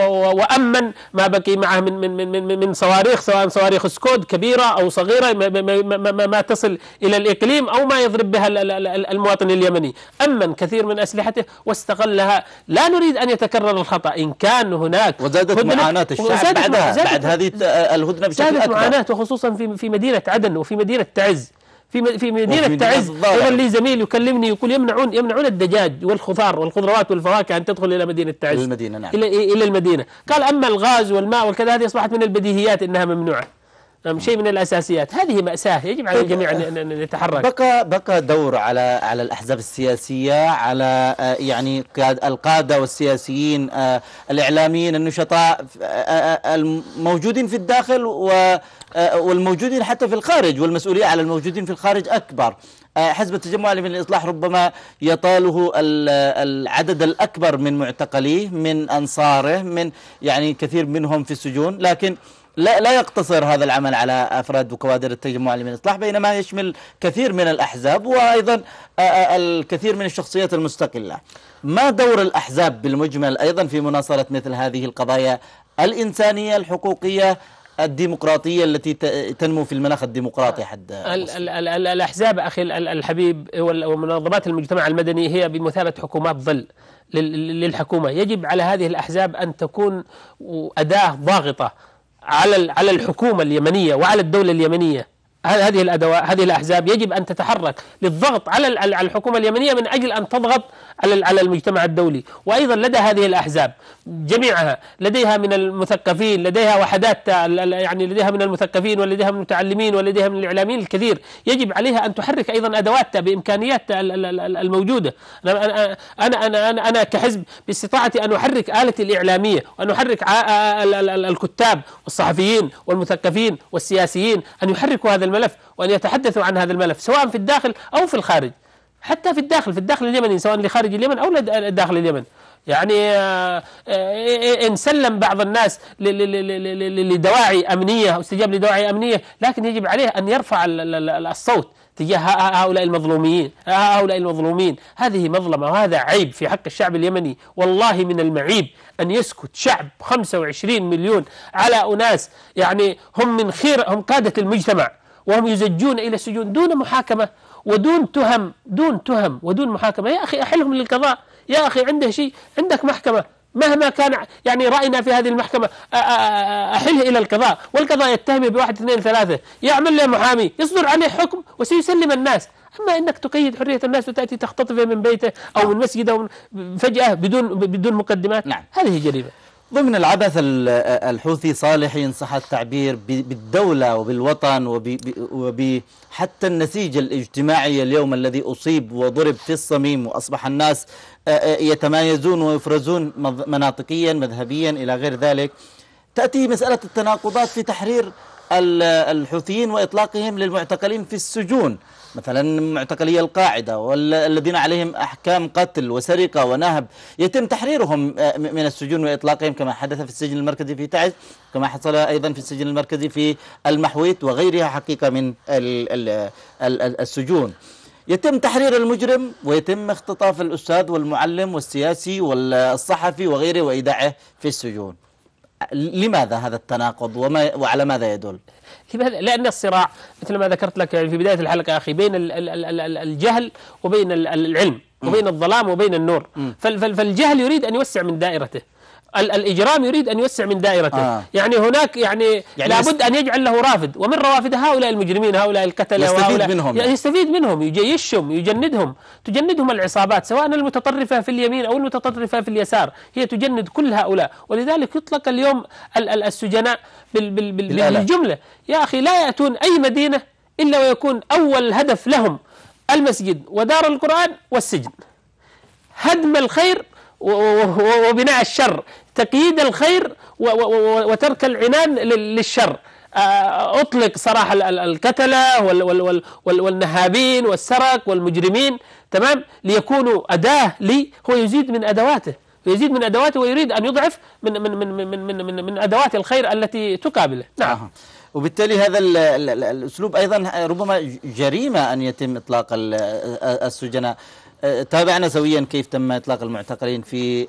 وأمن ما بقي معه من من من من, من صواريخ، سواء صواريخ سكود كبيرة أو صغيرة ما, ما, ما, ما تصل إلى الإقليم أو ما يضرب بها المواطن اليمني، أمن كثير من أسلحته واستغلها. لا نريد أن يتكرر الخطأ. إن كان هناك وزادت معاناة الشعب بعدها بعد هذه الهدنة بشكل أكبر، زادت معاناة، وخصوصا في في مدينة عدن وفي مدينة تعز. في في مدينة تعز أيضا لي زميل يكلمني يقول يمنعون يمنعون الدجاج والخضار والخضروات والفواكه أن تدخل إلى مدينة تعز، المدينة نعم. إلى إلى المدينة. قال أما الغاز والماء والكذا هذه أصبحت من البديهيات إنها ممنوعة، شيء من الأساسيات. هذه مأساة يجب على الجميع أن يتحرك. بقى بقى دور على على الأحزاب السياسية، على يعني القادة والسياسيين الإعلاميين النشطاء الموجودين في الداخل والموجودين حتى في الخارج، والمسؤولية على الموجودين في الخارج أكبر. حزب التجمع اليمني للإصلاح ربما يطاله العدد الأكبر من معتقليه، من أنصاره، من يعني كثير منهم في السجون، لكن لا لا يقتصر هذا العمل على أفراد وكوادر التجمع اليمني للإصلاح، بينما يشمل كثير من الأحزاب وأيضا الكثير من الشخصيات المستقلة. ما دور الأحزاب بالمجمل أيضا في مناصرة مثل هذه القضايا الإنسانية الحقوقية الديمقراطية التي تنمو في المناخ الديمقراطي حد الأحزاب أخي الحبيب ومنظمات المجتمع المدني هي بمثابة حكومات ظل للحكومة. يجب على هذه الأحزاب أن تكون أداة ضاغطة على على الحكومة اليمنية وعلى الدولة اليمنية هذه الأدوات هذه الأحزاب يجب أن تتحرك للضغط على الحكومة اليمنية من أجل أن تضغط على على المجتمع الدولي. وأيضا لدى هذه الأحزاب جميعها لديها من المثقفين، لديها وحدات يعني لديها من المثقفين ولديها من المتعلمين ولديها من الإعلاميين الكثير، يجب عليها أن تحرك أيضا أدواتها بإمكانيات الموجودة. أنا أنا أنا أنا, أنا كحزب باستطاعتي أن أحرك آلتي الإعلامية وأن أحرك الكتاب والصحفيين والمثقفين والسياسيين أن يحركوا هذا الملف وأن يتحدثوا عن هذا الملف سواء في الداخل أو في الخارج، حتى في الداخل في الداخل اليمني سواء لخارج اليمن أو داخل اليمن. يعني إن سلم بعض الناس لدواعي أمنية أو استجاب لدواعي أمنية، لكن يجب عليه أن يرفع الصوت تجاه هؤلاء المظلومين هؤلاء المظلومين. هذه مظلمة وهذا عيب في حق الشعب اليمني. والله من المعيب أن يسكت شعب خمسة وعشرين مليون على أناس يعني هم من خير هم قادة المجتمع، وهم يزجون إلى السجون دون محاكمة ودون تهم دون تهم ودون محاكمة. يا أخي أحلهم للقضاء، يا أخي عنده شيء، عندك محكمة مهما كان يعني رأينا في هذه المحكمة أحله إلى القضاء، والقضاء يتهمه بواحد اثنين ثلاثة، يعمل له محامي يصدر عليه حكم وسيسلم الناس. أما إنك تقيد حرية الناس وتأتي تختطفه من بيته أو من مسجده أو فجأة بدون بدون مقدمات، نعم. هذه جريمة. ضمن العبث الحوثي صالح إن صح التعبير بالدولة وبالوطن وبحتى النسيج الاجتماعي اليوم الذي أصيب وضرب في الصميم، وأصبح الناس يتمايزون ويفرزون مناطقيا مذهبيا إلى غير ذلك. تأتي مسألة التناقضات في تحرير الحوثيين وإطلاقهم للمعتقلين في السجون، مثلا معتقلي القاعدة والذين عليهم أحكام قتل وسرقة ونهب، يتم تحريرهم من السجون وإطلاقهم كما حدث في السجن المركزي في تعز، كما حصل أيضا في السجن المركزي في المحويت وغيرها حقيقة من السجون. يتم تحرير المجرم ويتم اختطاف الأستاذ والمعلم والسياسي والصحفي وغيره وإيداعه في السجون. لماذا هذا التناقض وما وعلى ماذا يدل؟ لأن الصراع مثل ما ذكرت لك في بداية الحلقة أخي بين الجهل وبين العلم وبين الظلام وبين النور. فالجهل يريد أن يوسع من دائرته، الإجرام يريد أن يوسع من دائرته. آه. يعني هناك يعني, يعني لابد أن يجعل له رافد، ومن روافد هؤلاء المجرمين هؤلاء القتلة يستفيد منهم يعني يستفيد منهم يجيشهم يجندهم تجندهم العصابات سواء المتطرفة في اليمين أو المتطرفة في اليسار، هي تجند كل هؤلاء. ولذلك يطلق اليوم السجناء بالجملة. يا أخي لا يأتون أي مدينة إلا ويكون أول هدف لهم المسجد ودار القرآن والسجن، هدم الخير وبناء الشر، تقييد الخير وترك العنان للشر. أطلق صراحة القتلة والنهابين والسرق والمجرمين تمام ليكونوا أداة لي، هو يزيد من أدواته ويزيد من أدواته ويريد أن يضعف من من من من من من, من أدوات الخير التي تقابله. نعم. آه. وبالتالي هذا الأسلوب أيضا ربما جريمة أن يتم إطلاق السجناء. تابعنا سويا كيف تم إطلاق المعتقلين في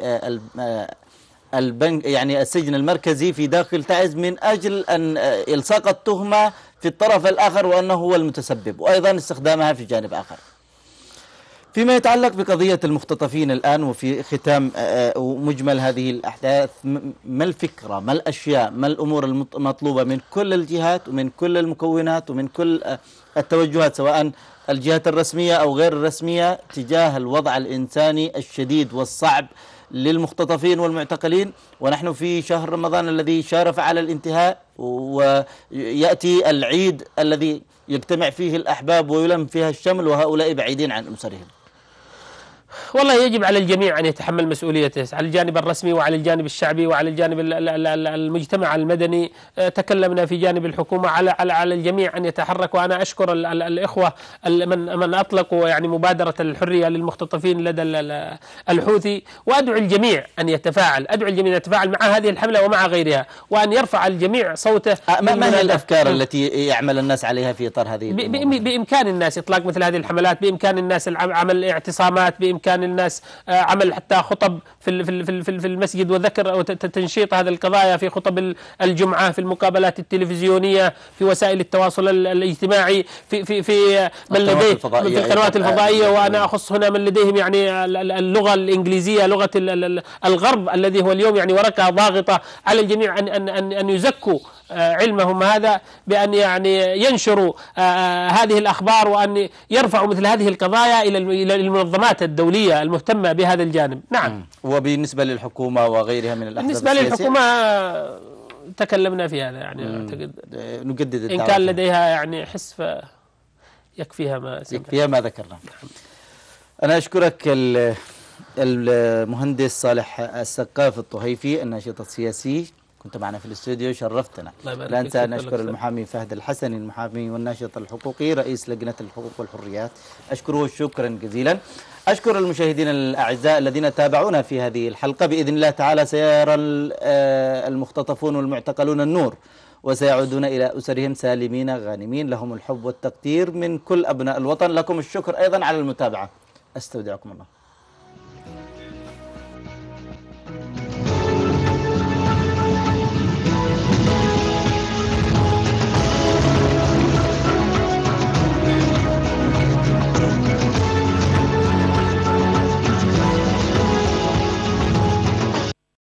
البنك يعني السجن المركزي في داخل تعز من أجل أن إلصاق التهمة في الطرف الآخر وأنه هو المتسبب، وأيضا استخدامها في جانب آخر. فيما يتعلق بقضية المختطفين الآن وفي ختام مجمل هذه الأحداث، ما الفكرة، ما الأشياء، ما الأمور المطلوبة من كل الجهات ومن كل المكونات ومن كل التوجهات سواء الجهات الرسمية أو غير الرسمية تجاه الوضع الإنساني الشديد والصعب للمختطفين والمعتقلين، ونحن في شهر رمضان الذي شارف على الانتهاء، ويأتي العيد الذي يجتمع فيه الأحباب ويلم فيها الشمل وهؤلاء بعيدين عن أسرهم؟ والله يجب على الجميع أن يتحمل مسؤوليته، على الجانب الرسمي وعلى الجانب الشعبي وعلى الجانب المجتمع المدني. تكلمنا في جانب الحكومة على على على الجميع أن يتحرك. وأنا أشكر الإخوة من من أطلقوا يعني مبادرة الحرية للمختطفين لدى الحوثي، وأدعو الجميع أن يتفاعل، أدعو الجميع أن يتفاعل مع هذه الحملة ومع غيرها، وأن يرفع الجميع صوته. ما هي الأفكار التي يعمل الناس عليها في إطار هذه؟ بإمكان الناس إطلاق مثل هذه الحملات، بإمكان الناس عمل اعتصامات، بإمكان كان الناس عمل حتى خطب في في في المسجد وذكر تنشيط هذه القضايا في خطب الجمعة، في المقابلات التلفزيونية، في وسائل التواصل الاجتماعي، في في في من لديه في القنوات الفضائية. وأنا أخص هنا من لديهم يعني اللغة الإنجليزية لغة الغرب الذي هو اليوم يعني ورقة ضاغطة على الجميع أن أن أن يزكوا علمهم هذا بأن يعني ينشروا هذه الأخبار وأن يرفعوا مثل هذه القضايا إلى المنظمات الدولية المهتمة بهذا الجانب. نعم. وبالنسبة للحكومة وغيرها من الأحزاب بالنسبة للحكومة تكلمنا في هذا يعني أعتقد نجدد إن كان لديها يعني حس يكفيها ما يكفيها ما ذكرنا. أنا أشكرك المهندس صالح السقاف الطهيفي الناشط السياسي، كنت معنا في الاستوديو شرفتنا. لا أنسى أن أشكر المحامي فهد الحسني المحامي والناشط الحقوقي رئيس لجنة الحقوق والحريات، أشكره شكرا جزيلا. أشكر المشاهدين الأعزاء الذين تابعونا في هذه الحلقة. بإذن الله تعالى سيرى المختطفون والمعتقلون النور وسيعودون إلى أسرهم سالمين غانمين، لهم الحب والتقدير من كل أبناء الوطن. لكم الشكر أيضا على المتابعة، أستودعكم الله.